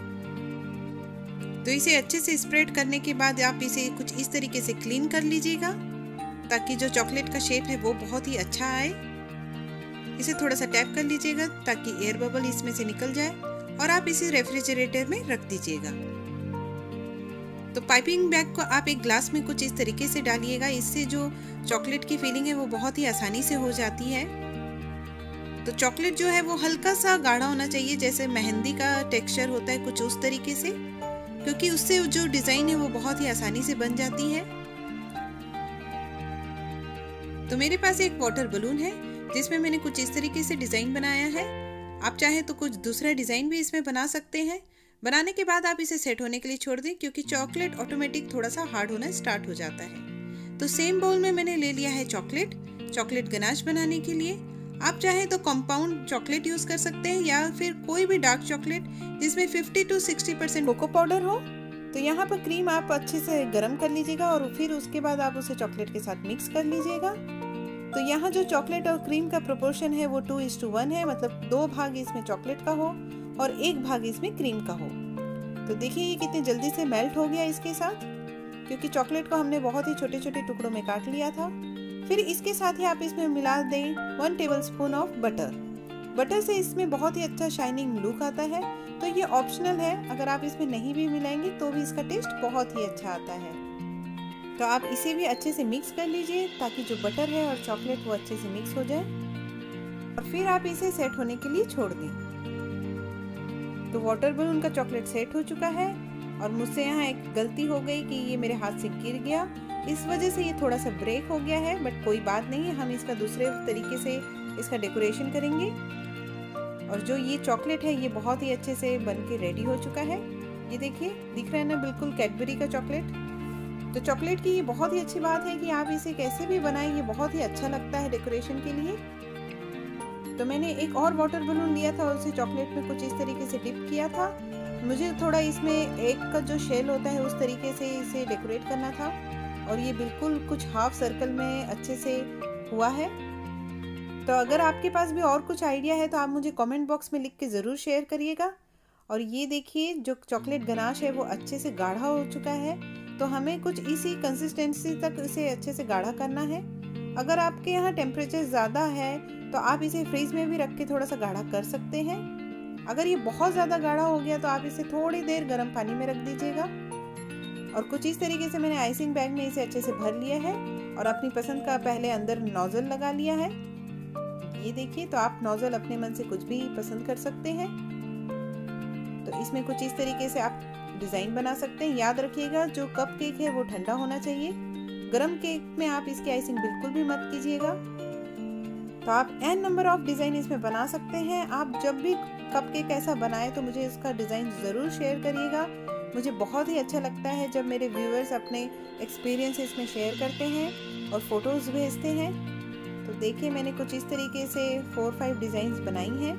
तो इसे अच्छे से स्प्रेड करने के बाद आप इसे कुछ इस तरीके से क्लीन कर लीजिएगा, ताकि जो चॉकलेट का शेप है वो बहुत ही अच्छा आए। इसे थोड़ा सा टैप कर लीजिएगा ताकि एयर बबल इसमें से निकल जाए और आप इसे रेफ्रिजरेटर में रख दीजिएगा। तो पाइपिंग बैग को आप एक ग्लास में कुछ इस तरीके से डालिएगा, इससे जो चॉकलेट की फीलिंग है वो बहुत ही आसानी से हो जाती है। तो चॉकलेट जो है वो हल्का सा गाढ़ा होना चाहिए, जैसे मेहंदी का टेक्सचर होता है कुछ उस तरीके से, क्योंकि उससे जो डिज़ाइन है वो बहुत ही आसानी से बन जाती है। तो मेरे पास एक वाटर बलून है जिसमें मैंने कुछ इस तरीके से डिज़ाइन बनाया है। आप चाहे तो कुछ दूसरा डिज़ाइन भी इसमें बना सकते हैं। बनाने के बाद आप इसे सेट होने के लिए छोड़ दें, क्योंकि चॉकलेट ऑटोमेटिक थोड़ा सा हार्ड होना स्टार्ट हो जाता है। तो सेम बाउल में मैंने ले लिया है चॉकलेट चॉकलेट गनाश बनाने के लिए। आप चाहे तो कंपाउंड चॉकलेट यूज कर सकते हैं या फिर कोई भी डार्क चॉकलेट जिसमें पचास टू साठ परसेंट कोको पाउडर हो। तो यहाँ पर क्रीम आप अच्छे से गर्म कर लीजिएगा और फिर उसके बाद आप उसे चॉकलेट के साथ मिक्स कर लीजिएगा। तो यहाँ जो चॉकलेट और क्रीम का प्रोपोर्शन है वो टू इज टू वन है, मतलब दो भाग इसमें चॉकलेट का हो और एक भाग इसमें क्रीम का हो। तो देखिए ये कितनी जल्दी से मेल्ट हो गया इसके साथ, क्योंकि चॉकलेट को हमने बहुत ही छोटे छोटे टुकड़ों में काट लिया था। फिर इसके साथ ही आप इसमें मिला दें one tablespoon of butter. Butter से इसमें बहुत ही अच्छा शाइनिंग लुक आता है। तो ये ऑप्शनल है, अगर आप इसमें नहीं भी मिलाएंगे तो भी इसका टेस्ट बहुत ही अच्छा आता है। तो आप इसे भी अच्छे से मिक्स कर लीजिए ताकि जो बटर है और चॉकलेट वो अच्छे से मिक्स हो जाए, और फिर आप इसे सेट होने के लिए छोड़ दें। तो वाटर बलून का चॉकलेट सेट हो चुका है और मुझसे यहाँ एक गलती हो गई कि ये मेरे हाथ से गिर गया, इस वजह से ये थोड़ा सा ब्रेक हो गया है, बट कोई बात नहीं है, हम इसका दूसरे तरीके से इसका डेकोरेशन करेंगे। और जो ये चॉकलेट है ये बहुत ही अच्छे से बन के रेडी हो चुका है। ये देखिए, दिख रहा है ना, बिल्कुल कैडबरी का चॉकलेट। तो चॉकलेट की ये बहुत ही अच्छी बात है कि आप इसे कैसे भी बनाएं, ये बहुत ही अच्छा लगता है डेकोरेशन के लिए। तो मैंने एक और वाटर बलून लिया था और उसे चॉकलेट में कुछ इस तरीके से डिप किया था। मुझे थोड़ा इसमें एक का जो शेल होता है उस तरीके से इसे डेकोरेट करना था, और ये बिल्कुल कुछ हाफ सर्कल में अच्छे से हुआ है। तो अगर आपके पास भी और कुछ आइडिया है तो आप मुझे कमेंट बॉक्स में लिख के ज़रूर शेयर करिएगा। और ये देखिए, जो चॉकलेट गनाश है वो अच्छे से गाढ़ा हो चुका है, तो हमें कुछ इसी कंसिस्टेंसी तक इसे अच्छे से गाढ़ा करना है। अगर आपके यहाँ टेम्परेचर ज़्यादा है तो आप इसे फ्रीज में भी रख के थोड़ा सा गाढ़ा कर सकते हैं। अगर ये बहुत ज़्यादा गाढ़ा हो गया तो आप इसे थोड़ी देर गर्म पानी में रख दीजिएगा। और कुछ इस तरीके से मैंने आइसिंग बैग में इसे अच्छे से भर लिया है और अपनी पसंद का पहले अंदर नोजल लगा लिया है। ये देखिए, तो आप नोजल अपने मन से कुछ भी पसंद कर सकते हैं। तो इसमें कुछ इस तरीके से आप डिज़ाइन बना सकते हैं। याद रखिएगा, जो कप केक है वो ठंडा होना चाहिए, गरम केक में आप इसकी आइसिंग बिल्कुल भी मत कीजिएगा। तो आप एन नंबर ऑफ डिज़ाइन इसमें बना सकते हैं। आप जब भी कप केक ऐसा बनाएं तो मुझे इसका डिज़ाइन ज़रूर शेयर करिएगा। मुझे बहुत ही अच्छा लगता है जब मेरे व्यूअर्स अपने एक्सपीरियंस इसमें शेयर करते हैं और फोटोज़ भेजते हैं। तो देखिए, मैंने कुछ इस तरीके से फोर फाइव डिज़ाइंस बनाई हैं।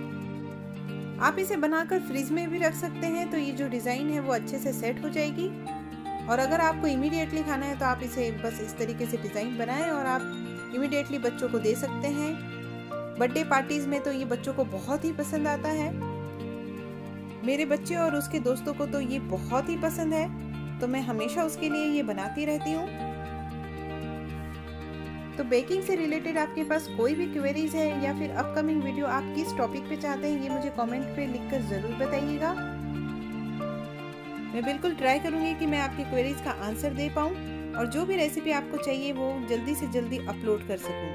आप इसे बनाकर फ्रिज में भी रख सकते हैं, तो ये जो डिज़ाइन है वो अच्छे से सेट हो जाएगी। और अगर आपको इमीडिएटली खाना है तो आप इसे बस इस तरीके से डिज़ाइन बनाएं और आप इमीडिएटली बच्चों को दे सकते हैं। बर्थडे पार्टीज़ में तो ये बच्चों को बहुत ही पसंद आता है। मेरे बच्चे और उसके दोस्तों को तो ये बहुत ही पसंद है, तो मैं हमेशा उसके लिए ये बनाती रहती हूँ। तो बेकिंग से रिलेटेड आपके पास कोई भी क्वेरीज है या फिर अपकमिंग वीडियो आप किस टॉपिक पे चाहते हैं, ये मुझे कमेंट पे लिखकर ज़रूर बताइएगा। मैं बिल्कुल ट्राई करूँगी कि मैं आपकी क्वेरीज का आंसर दे पाऊँ और जो भी रेसिपी आपको चाहिए वो जल्दी से जल्दी अपलोड कर सकूँ।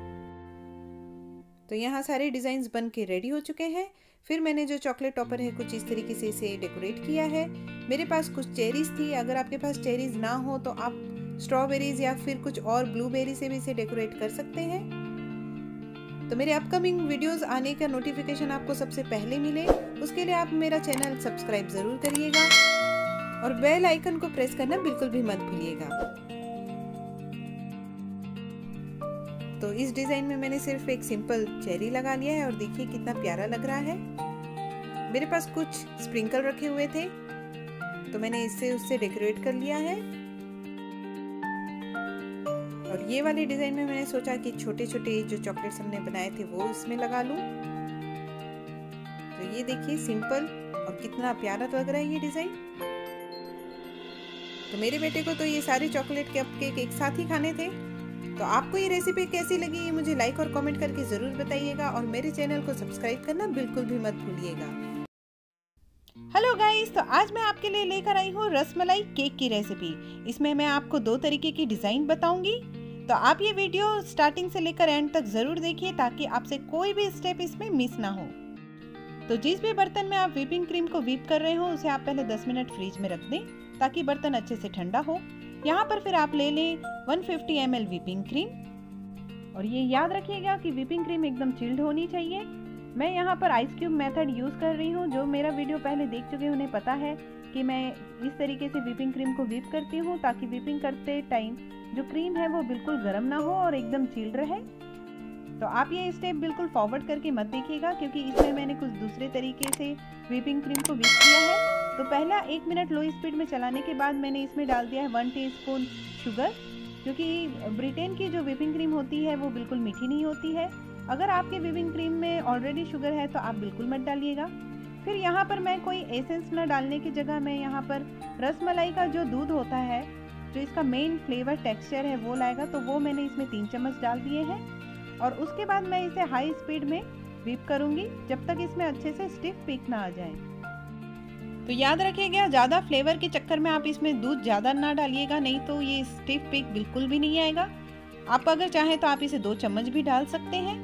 तो यहाँ सारे डिज़ाइंस बन के रेडी हो चुके हैं। फिर मैंने जो चॉकलेट टॉपर है कुछ इस तरीके से इसे डेकोरेट किया है। मेरे पास कुछ चेरीज़ थी, अगर आपके पास चेरीज़ ना हो तो आप स्ट्रॉबेरीज या फिर कुछ और ब्लूबेरी से भी इसे डेकोरेट कर सकते हैं। तो मेरे अपकमिंग वीडियोस आने का नोटिफिकेशन आपको सबसे पहले मिले, उसके लिए आप मेरा चैनल सब्सक्राइब ज़रूर करिएगा और बेल आइकन को प्रेस करना बिल्कुल भी मत भूलिएगा। तो इस डिज़ाइन में मैंने सिर्फ एक सिंपल चेरी लगा लिया है और देखिए कितना प्यारा लग रहा है। मेरे पास कुछ स्प्रिंकल रखे हुए थे तो मैंने इससे उससे डेकोरेट कर लिया है। और ये वाले डिज़ाइन में मैंने सोचा कि छोटे छोटे जो चॉकलेट्स हमने बनाए थे वो इसमें लगा लूं। तो ये देखिए, सिंपल और कितना प्यारा लग रहा है ये डिज़ाइन। तो मेरे बेटे को तो ये सारे चॉकलेट कप केक एक साथ ही खाने थे। तो आपको ये रेसिपी कैसी लगी ये मुझे लाइक और कमेंट करके ज़रूर बताइएगा और मेरे चैनल को सब्सक्राइब करना बिल्कुल भी मत भूलिएगा। हेलो गाइस, तो आज मैं आपके लिए लेकर आई हूँ रसमलाई केक की रेसिपी। इसमें मैं आपको दो तरीके की डिज़ाइन बताऊंगी, तो आप ये वीडियो स्टार्टिंग से लेकर एंड तक ज़रूर देखिए ताकि आपसे कोई भी स्टेप इसमें मिस ना हो। तो जिस भी बर्तन में आप व्हिपिंग क्रीम को व्हिप कर रहे हो उसे आप पहले दस मिनट फ्रीज में रख दें ताकि बर्तन अच्छे से ठंडा हो। यहाँ पर फिर आप ले लें एक सौ पचास एम एल व्हिपिंग क्रीम और ये याद रखिएगा कि व्हिपिंग क्रीम एकदम चिल्ड होनी चाहिए। मैं यहाँ पर आइस क्यूब मेथड यूज़ कर रही हूँ। जो मेरा वीडियो पहले देख चुके हैं उन्हें पता है कि मैं इस तरीके से व्हिपिंग क्रीम को व्हिप करती हूँ ताकि व्हिपिंग करते टाइम जो क्रीम है वो बिल्कुल गर्म ना हो और एकदम चिल्ड रहे। तो आप ये स्टेप बिल्कुल फॉरवर्ड करके मत देखिएगा क्योंकि इसमें मैंने कुछ दूसरे तरीके से व्हिपिंग क्रीम को व्हिप किया है। तो पहला एक मिनट लो स्पीड में चलाने के बाद मैंने इसमें डाल दिया है वन टीस्पून शुगर, क्योंकि ब्रिटेन की जो व्हिपिंग क्रीम होती है वो बिल्कुल मीठी नहीं होती है। अगर आपके व्हिपिंग क्रीम में ऑलरेडी शुगर है तो आप बिल्कुल मत डालिएगा। फिर यहाँ पर मैं कोई एसेंस न डालने की जगह मैं यहाँ पर रसमलाई का जो दूध होता है जो इसका मेन फ्लेवर टेक्सचर है वो लाएगा, तो वो मैंने इसमें तीन चम्मच डाल दिए हैं और उसके बाद मैं इसे हाई स्पीड में व्हिप करूँगी जब तक इसमें अच्छे से स्टिफ पीक ना आ जाए। तो याद रखिएगा, ज़्यादा फ्लेवर के चक्कर में आप इसमें दूध ज़्यादा ना डालिएगा, नहीं तो ये स्टिफ पीक बिल्कुल भी नहीं आएगा। आप अगर चाहें तो आप इसे दो चम्मच भी डाल सकते हैं।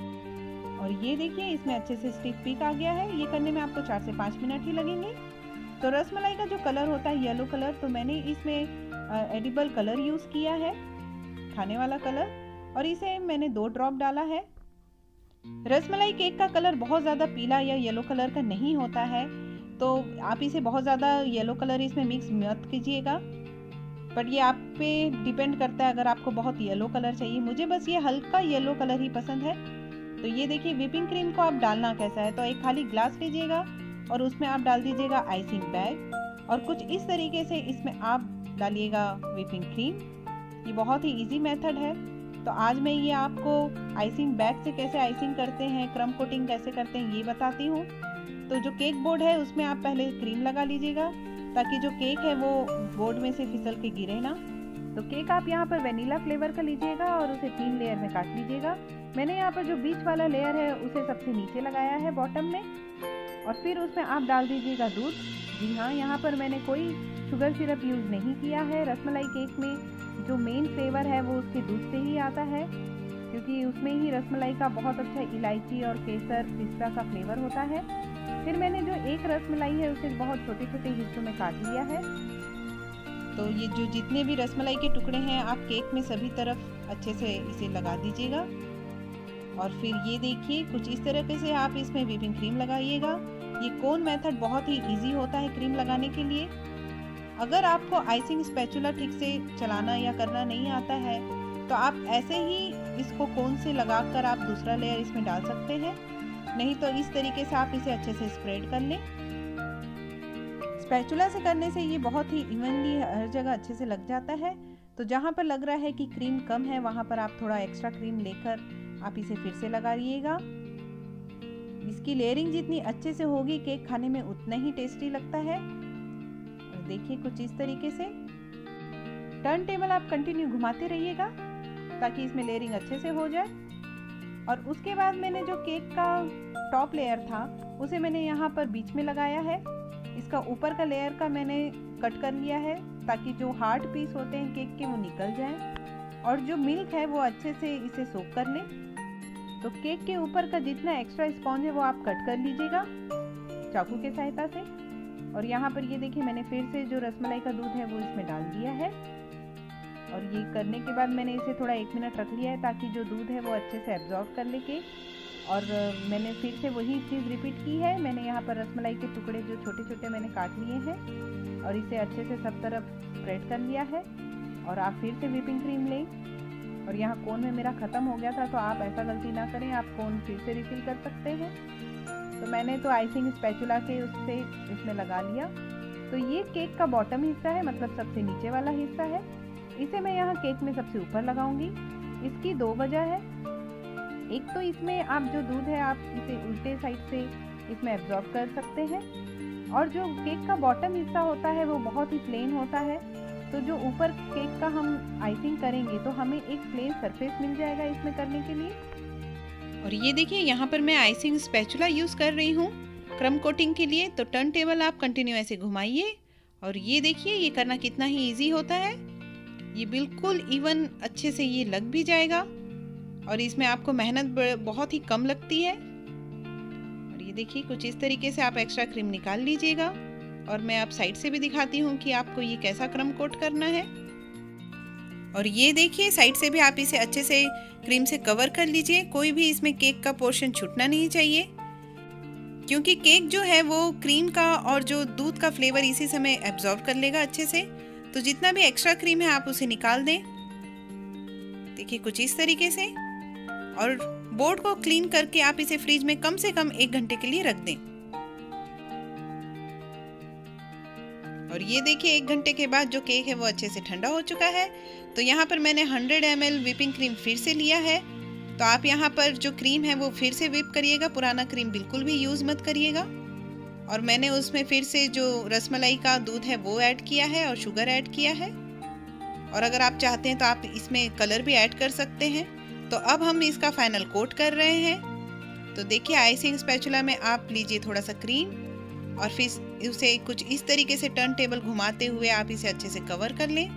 और ये देखिए इसमें अच्छे से स्टिफ पीक आ गया है। ये करने में आपको चार से पाँच मिनट ही लगेंगे। तो रसमलाई का जो कलर होता है येलो कलर, तो मैंने इसमें एडिबल कलर यूज़ किया है, खाने वाला कलर, और इसे मैंने दो ड्रॉप डाला है। रसमलाई केक का कलर बहुत ज़्यादा पीला या येलो कलर का नहीं होता है, तो आप इसे बहुत ज़्यादा येलो कलर इसमें मिक्स मत कीजिएगा, बट ये आप पे डिपेंड करता है। अगर आपको बहुत येलो कलर चाहिए, मुझे बस ये हल्का येलो कलर ही पसंद है। तो ये देखिए व्हिपिंग क्रीम को आप डालना कैसा है, तो एक खाली ग्लास लीजिएगा और उसमें आप डाल दीजिएगा आइसिंग बैग, और कुछ इस तरीके से इसमें आप डालिएगा व्हिपिंग क्रीम। ये बहुत ही इजी मेथड है। तो आज मैं ये आपको आइसिंग बैग से कैसे आइसिंग करते हैं, क्रम कोटिंग कैसे करते हैं, ये बताती हूँ। तो जो केक बोर्ड है उसमें आप पहले क्रीम लगा लीजिएगा, ताकि जो केक है वो बोर्ड में से फिसल के गिरे ना। तो केक आप यहाँ पर वेनिला फ्लेवर का लीजिएगा और उसे तीन लेयर में काट लीजिएगा। मैंने यहाँ पर जो बीच वाला लेयर है उसे सबसे नीचे लगाया है बॉटम में, और फिर उसमें आप डाल दीजिएगा दूध। जी हाँ, यहाँ पर मैंने कोई शुगर सिरप यूज़ नहीं किया है। रसमलाई केक में जो मेन फ्लेवर है वो उसके दूध से ही आता है, क्योंकि उसमें ही रसमलाई का बहुत अच्छा इलायची और केसर पिस्ता का फ्लेवर होता है। फिर मैंने जो एक रसमलाई है उसे बहुत छोटे छोटे हिस्सों में काट लिया है। तो ये जो जितने भी रसमलाई के टुकड़े हैं आप केक में सभी तरफ अच्छे से इसे लगा दीजिएगा, और फिर ये देखिए कुछ इस तरीके से आप इसमें व्हिपिंग क्रीम लगाइएगा। ये कोन मेथड बहुत ही इजी होता है क्रीम लगाने के लिए। अगर आपको आइसिंग स्पैचुला ठीक से चलाना या करना नहीं आता है, तो आप ऐसे ही इसको कोन से लगाकर आप दूसरा लेयर इसमें डाल सकते हैं, नहीं तो इस तरीके से आप इसे अच्छे से स्प्रेड कर लें। स्पैचुला से करने से ये बहुत ही इवनली हर जगह अच्छे से लग जाता है। तो जहाँ पर लग रहा है कि क्रीम कम है, वहाँ पर आप थोड़ा एक्स्ट्रा क्रीम लेकर आप इसे फिर से लगाइएगा। इसकी लेयरिंग जितनी अच्छे से होगी, केक खाने में उतना ही टेस्टी लगता है। और देखिए कुछ इस तरीके से टर्न टेबल आप कंटिन्यू घुमाते रहिएगा, ताकि इसमें लेयरिंग अच्छे से हो जाए। और उसके बाद मैंने जो केक का टॉप लेयर था उसे मैंने यहाँ पर बीच में लगाया है। इसका ऊपर का लेयर का मैंने कट कर लिया है, ताकि जो हार्ड पीस होते हैं केक के वो निकल जाएं, और जो मिल्क है वो अच्छे से इसे सोक कर ले। तो केक के ऊपर का जितना एक्स्ट्रा स्पॉन्ज है वो आप कट कर लीजिएगा चाकू के सहायता से। और यहाँ पर ये देखिए मैंने फिर से जो रसमलाई का दूध है वो इसमें डाल दिया है, और ये करने के बाद मैंने इसे थोड़ा एक मिनट रख लिया है, ताकि जो दूध है वो अच्छे से एब्जॉर्ब कर ले केक। और मैंने फिर से वही चीज़ रिपीट की है। मैंने यहाँ पर रसमलाई के टुकड़े जो छोटे छोटे मैंने काट लिए हैं, और इसे अच्छे से सब तरफ स्प्रेड कर लिया है। और आप फिर से व्हिपिंग क्रीम लें, और यहाँ कोन में मेरा ख़त्म हो गया था, तो आप ऐसा गलती ना करें, आप कोन फिर से रिफिल कर सकते हैं। तो मैंने तो आइसिंग स्पैचुला के उससे इसमें लगा लिया। तो ये केक का बॉटम हिस्सा है, मतलब सबसे नीचे वाला हिस्सा है। इसे मैं यहाँ केक में सबसे ऊपर लगाऊंगी। इसकी दो वजह है। एक तो इसमें आप जो दूध है आप इसे उल्टे साइड से इसमें एब्जॉर्ब कर सकते हैं, और जो केक का बॉटम हिस्सा होता है वो बहुत ही प्लेन होता है। तो जो ऊपर केक का हम आइसिंग करेंगे तो हमें एक प्लेन सरफेस मिल जाएगा इसमें करने के लिए। और ये देखिए यहाँ पर मैं आइसिंग स्पैचुला यूज़ कर रही हूँ क्रम कोटिंग के लिए। तो टर्न टेबल आप कंटिन्यू ऐसे घुमाइए, और ये देखिए ये करना कितना ही ईजी होता है। ये बिल्कुल इवन अच्छे से ये लग भी जाएगा, और इसमें आपको मेहनत बहुत ही कम लगती है। और ये देखिए कुछ इस तरीके से आप एक्स्ट्रा क्रीम निकाल लीजिएगा, और मैं आप साइड से भी दिखाती हूँ कि आपको ये कैसा क्रम कोट करना है। और ये देखिए साइड से भी आप इसे अच्छे से क्रीम से कवर कर लीजिए। कोई भी इसमें केक का पोर्शन छूटना नहीं चाहिए, क्योंकि केक जो है वो क्रीम का और जो दूध का फ्लेवर इसी समय एब्जॉर्ब कर लेगा अच्छे से। तो जितना भी एक्स्ट्रा क्रीम है आप उसे निकाल दें। देखिए कुछ इस तरीके से, और बोर्ड को क्लीन करके आप इसे फ्रिज में कम से कम एक घंटे के लिए रख दें। और ये देखिए एक घंटे के बाद जो केक है वो अच्छे से ठंडा हो चुका है। तो यहाँ पर मैंने hundred M L whipping cream फिर से लिया है। तो आप यहाँ पर जो क्रीम है वो फिर से व्हिप करिएगा, पुराना क्रीम बिल्कुल भी यूज़ मत करिएगा। और मैंने उसमें फिर से जो रसमलाई का दूध है वो ऐड किया है और शुगर ऐड किया है। और अगर आप चाहते हैं तो आप इसमें कलर भी ऐड कर सकते हैं। तो अब हम इसका फाइनल कोट कर रहे हैं। तो देखिए आइसिंग स्पैचुला में आप लीजिए थोड़ा सा क्रीम, और फिर उसे कुछ इस तरीके से टर्न टेबल घुमाते हुए आप इसे अच्छे से कवर कर लें।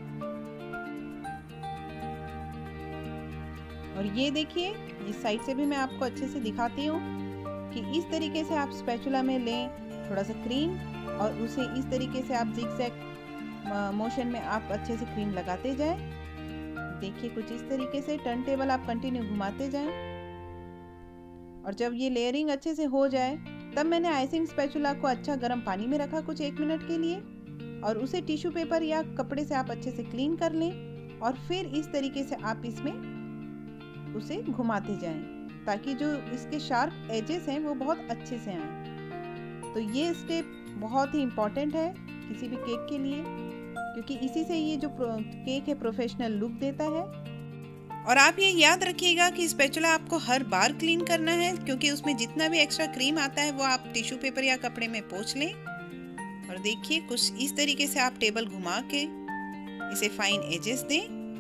और ये देखिए इस साइड से भी मैं आपको अच्छे से दिखाती हूँ कि इस तरीके से आप स्पैचुला में लें थोड़ा सा क्रीम और उसे इस तरीके से आप जिगजैग मोशन में आप अच्छे से क्रीम लगाते जाएं। देखिए कुछ इस तरीके से टर्न टेबल आप कंटिन्यू घुमाते जाएं। और जब ये लेयरिंग अच्छे से हो जाए तब मैंने आइसिंग स्पैचुला को अच्छा गर्म पानी में रखा कुछ एक मिनट के लिए, और उसे टिश्यू पेपर या कपड़े से आप अच्छे से क्लीन कर लें और फिर इस तरीके से आप इसमें उसे घुमाते जाएं ताकि जो इसके शार्प एजेस हैं वो बहुत अच्छे से आएं। तो ये स्टेप बहुत ही इम्पॉर्टेंट है किसी भी केक के लिए, क्योंकि इसी से ये जो केक है प्रोफेशनल लुक देता है। और आप ये याद रखिएगा कि स्पैचुला आपको हर बार क्लीन करना है, क्योंकि उसमें जितना भी एक्स्ट्रा क्रीम आता है वो आप टिश्यू पेपर या कपड़े में पोंछ लें। और देखिए कुछ इस तरीके से आप टेबल घुमा के इसे फाइन एजेस दें।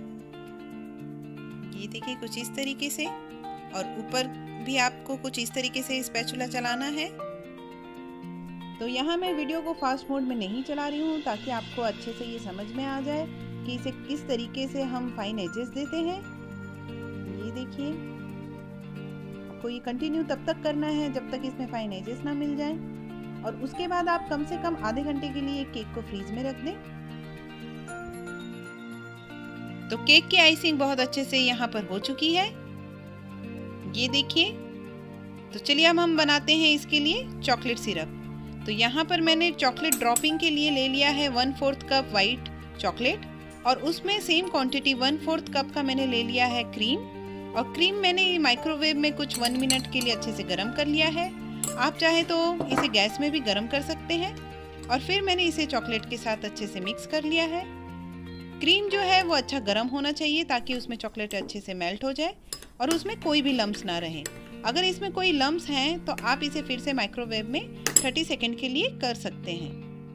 ये देखिए कुछ इस तरीके से, और ऊपर भी आपको कुछ इस तरीके से स्पैचुला चलाना है। तो यहाँ मैं वीडियो को फास्ट मोड में नहीं चला रही हूँ ताकि आपको अच्छे से ये समझ में आ जाए कि इसे किस तरीके से हम फाइन एजेस देते हैं। ये देखिए आपको ये कंटिन्यू तब तक करना है जब तक इसमें फाइन एजेस ना मिल जाए, और उसके बाद आप कम से कम आधे घंटे के लिए केक को फ्रीज में रख दें। तो केक की आइसिंग बहुत अच्छे से यहाँ पर हो चुकी है, ये देखिए। तो चलिए अब हम बनाते हैं इसके लिए चॉकलेट सिरप। तो यहाँ पर मैंने चॉकलेट ड्रॉपिंग के लिए ले लिया है one fourth cup white chocolate, और उसमें same quantity one fourth cup का मैंने ले लिया है क्रीम। और क्रीम मैंने माइक्रोवेव में कुछ वन मिनट के लिए अच्छे से गर्म कर लिया है। आप चाहे तो इसे गैस में भी गर्म कर सकते हैं। और फिर मैंने इसे चॉकलेट के साथ अच्छे से मिक्स कर लिया है। क्रीम जो है वो अच्छा गर्म होना चाहिए ताकि उसमें चॉकलेट अच्छे से मेल्ट हो जाए और उसमें कोई भी लम्स ना रहे। अगर इसमें कोई लम्स हैं तो आप इसे फिर से माइक्रोवेव में तीस सेकंड के लिए कर सकते हैं।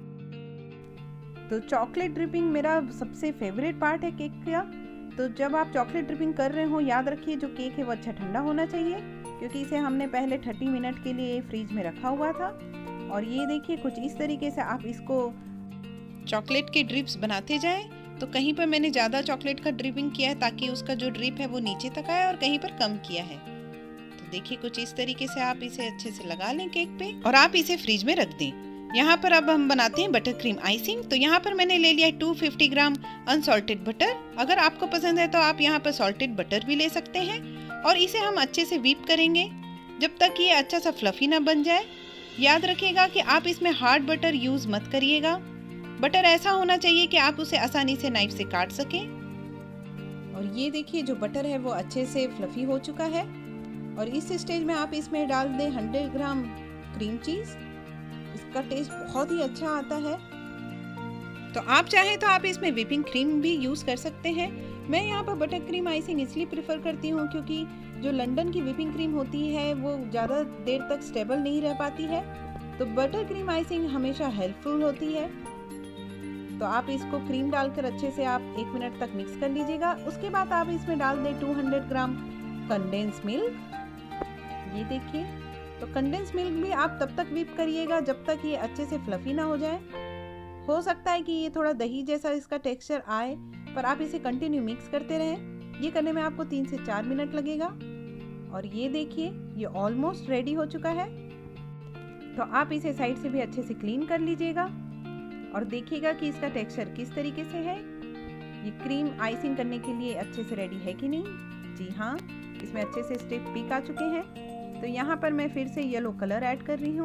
तो चॉकलेट ड्रिपिंग मेरा सबसे फेवरेट पार्ट है केक का। तो जब आप चॉकलेट ड्रिपिंग कर रहे हो याद रखिए जो केक है वो अच्छा ठंडा होना चाहिए, क्योंकि इसे हमने पहले तीस मिनट के लिए फ्रीज में रखा हुआ था। और ये देखिए कुछ इस तरीके से आप इसको चॉकलेट के ड्रिप्स बनाते जाएं। तो कहीं पर मैंने ज़्यादा चॉकलेट का ड्रिपिंग किया है ताकि उसका जो ड्रिप है वो नीचे तक आए, और कहीं पर कम किया है। तो देखिए कुछ इस तरीके से आप इसे अच्छे से लगा लें केक पे और आप इसे फ्रीज में रख दें। यहाँ पर अब हम बनाते हैं बटर क्रीम आइसिंग। तो यहाँ पर मैंने ले लिया है दो सौ पचास ग्राम अनसॉल्टेड बटर। अगर आपको पसंद है तो आप यहाँ पर सॉल्टेड बटर भी ले सकते हैं, और इसे हम अच्छे से व्हीप करेंगे जब तक ये अच्छा सा फ्लफी ना बन जाए। याद रखिएगा कि आप इसमें हार्ड बटर यूज़ मत करिएगा। बटर ऐसा होना चाहिए कि आप उसे आसानी से नाइफ से काट सकें। और ये देखिए जो बटर है वो अच्छे से फ्लफी हो चुका है, और इस स्टेज में आप इसमें डाल दें सौ ग्राम क्रीम चीज़। इसका टेस्ट बहुत ही अच्छा आता है। तो आप चाहें तो आप इसमें व्हिपिंग क्रीम भी यूज़ कर सकते हैं। मैं यहाँ पर बटर क्रीम आइसिंग इसलिए प्रेफर करती हूँ क्योंकि जो लंदन की व्हिपिंग क्रीम होती है वो ज़्यादा देर तक स्टेबल नहीं रह पाती है, तो बटर क्रीम आइसिंग हमेशा हेल्पफुल होती है। तो आप इसको क्रीम डालकर अच्छे से आप एक मिनट तक मिक्स कर लीजिएगा। उसके बाद आप इसमें डाल दें दो सौ ग्राम कंडेंस मिल्क। ये देखिए, तो कंडेंस मिल्क भी आप तब तक व्हिप करिएगा जब तक ये अच्छे से फ्लफी ना हो जाए। हो सकता है कि ये थोड़ा दही जैसा इसका टेक्सचर आए, पर आप इसे कंटिन्यू मिक्स करते रहें। ये करने में आपको तीन से चार मिनट लगेगा। और ये देखिए ये ऑलमोस्ट रेडी हो चुका है। तो आप इसे साइड से भी अच्छे से क्लीन कर लीजिएगा और देखिएगा कि इसका टेक्सचर किस तरीके से है। ये क्रीम आइसिंग करने के लिए अच्छे से रेडी है कि नहीं। जी हाँ, इसमें अच्छे से स्टेप पीक आ चुके हैं। तो यहाँ पर मैं फिर से येलो कलर ऐड कर रही हूँ।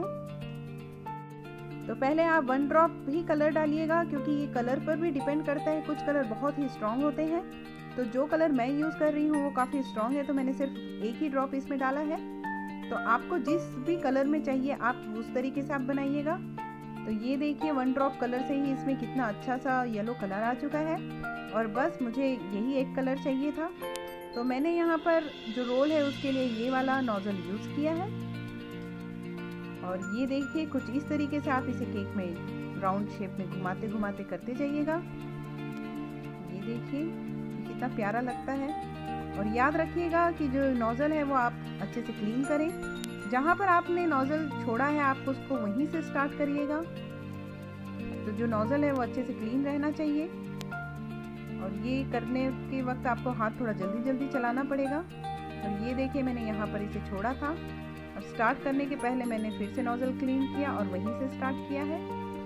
तो पहले आप वन ड्रॉप ही कलर डालिएगा, क्योंकि ये कलर पर भी डिपेंड करता है। कुछ कलर बहुत ही स्ट्रॉन्ग होते हैं, तो जो कलर मैं यूज़ कर रही हूँ वो काफ़ी स्ट्रॉन्ग है, तो मैंने सिर्फ एक ही ड्रॉप इसमें डाला है। तो आपको जिस भी कलर में चाहिए आप उस तरीके से आप बनाइएगा। तो ये देखिए वन ड्रॉप कलर से ही इसमें कितना अच्छा सा येलो कलर आ चुका है, और बस मुझे यही एक कलर चाहिए था। तो मैंने यहाँ पर जो रोल है उसके लिए ये वाला नोजल यूज़ किया है। और ये देखिए कुछ इस तरीके से आप इसे केक में राउंड शेप में घुमाते घुमाते करते जाइएगा। ये देखिए कितना प्यारा लगता है। और याद रखिएगा कि जो नोजल है वो आप अच्छे से क्लीन करें। जहाँ पर आपने नोजल छोड़ा है आप उसको वहीं से स्टार्ट करिएगा। तो जो नोजल है वो अच्छे से क्लीन रहना चाहिए। और ये करने के वक्त आपको हाथ थोड़ा जल्दी जल्दी चलाना पड़ेगा। और ये देखिए मैंने यहाँ पर इसे छोड़ा था, और स्टार्ट करने के पहले मैंने फिर से नोजल क्लीन किया और वहीं से स्टार्ट किया है।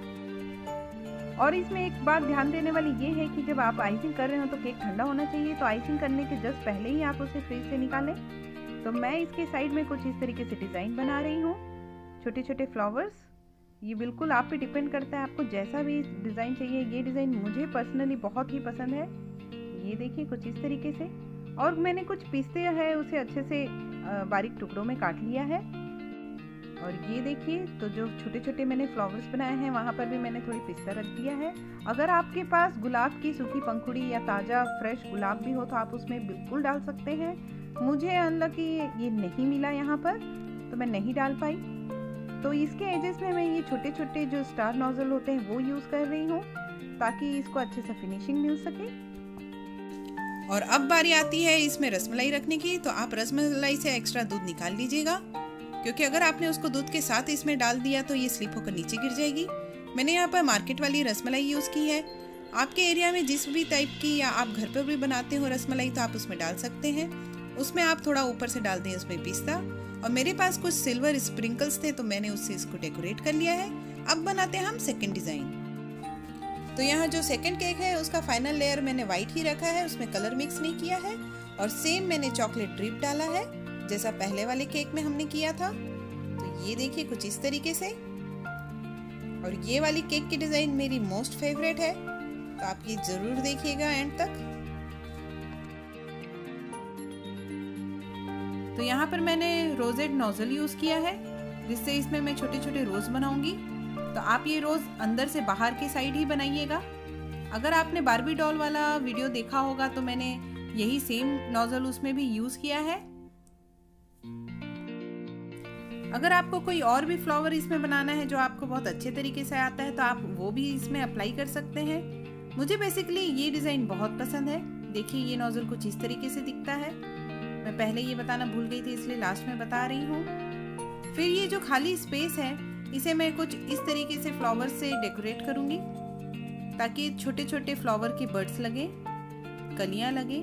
और इसमें एक बात ध्यान देने वाली ये है कि जब आप आइसिंग कर रहे हो तो केक ठंडा होना चाहिए, तो आइसिंग करने के जस्ट पहले ही आप उसे फ्रिज से निकालें। तो मैं इसके साइड में कुछ इस तरीके से डिज़ाइन बना रही हूँ, छोटे छोटे फ्लावर्स। ये बिल्कुल आप पे डिपेंड करता है, आपको जैसा भी डिज़ाइन चाहिए। ये डिज़ाइन मुझे पर्सनली बहुत ही पसंद है। ये देखिए कुछ इस तरीके से। और मैंने कुछ पिस्ते है उसे अच्छे से बारीक टुकड़ों में काट लिया है। और ये देखिए, तो जो छोटे छोटे मैंने फ्लावर्स बनाए हैं वहाँ पर भी मैंने थोड़ी पिस्ता रख दिया है। अगर आपके पास गुलाब की सूखी पंखुड़ी या ताज़ा फ्रेश गुलाब भी हो तो आप उसमें बिल्कुल डाल सकते हैं। मुझे अनलकी ये नहीं मिला यहाँ पर, तो मैं नहीं डाल पाई। तो इसके एजेस में मैं ये छोटे छोटे जो स्टार नोजल होते हैं वो यूज़ कर रही हूँ, ताकि इसको अच्छे से फिनिशिंग मिल सके। और अब बारी आती है इसमें रसमलाई रखने की। तो आप रसमलाई से एक्स्ट्रा दूध निकाल लीजिएगा, क्योंकि अगर आपने उसको दूध के साथ इसमें डाल दिया तो ये स्लिप होकर नीचे गिर जाएगी। मैंने यहाँ पर मार्केट वाली रसमलाई यूज़ की है। आपके एरिया में जिस भी टाइप की या आप घर पर भी बनाते हो रसमलाई तो आप उसमें डाल सकते हैं। उसमें आप थोड़ा ऊपर से डाल दें उसमें पिस्ता। और मेरे पास कुछ सिल्वर स्प्रिंकल्स थे तो मैंने उससे इसको डेकोरेट कर लिया है। अब बनाते हैं हम सेकेंड डिज़ाइन। तो यहाँ जो सेकंड केक है उसका फाइनल लेयर मैंने वाइट ही रखा है, उसमें कलर मिक्स नहीं किया है। और सेम मैंने चॉकलेट ड्रिप डाला है जैसा पहले वाले केक में हमने किया था। तो ये देखिए कुछ इस तरीके से। और ये वाली केक की डिज़ाइन मेरी मोस्ट फेवरेट है, तो आप ये ज़रूर देखिएगा एंड तक। तो यहाँ पर मैंने रोजेड नोजल यूज़ किया है, जिससे इसमें मैं छोटे छोटे रोज़ बनाऊंगी। तो आप ये रोज़ अंदर से बाहर की साइड ही बनाइएगा। अगर आपने बारबी डॉल वाला वीडियो देखा होगा तो मैंने यही सेम नोजल उसमें भी यूज़ किया है। अगर आपको कोई और भी फ्लावर इसमें बनाना है जो आपको बहुत अच्छे तरीके से आता है तो आप वो भी इसमें अप्लाई कर सकते हैं। मुझे बेसिकली ये डिज़ाइन बहुत पसंद है। देखिए ये नोजल कुछ इस तरीके से दिखता है। मैं पहले ये बताना भूल गई थी इसलिए लास्ट में बता रही हूँ। फिर ये जो खाली स्पेस है इसे मैं कुछ इस तरीके से फ्लावर से डेकोरेट करूँगी, ताकि छोटे छोटे फ्लावर के बर्ड्स लगे, कलियाँ लगे।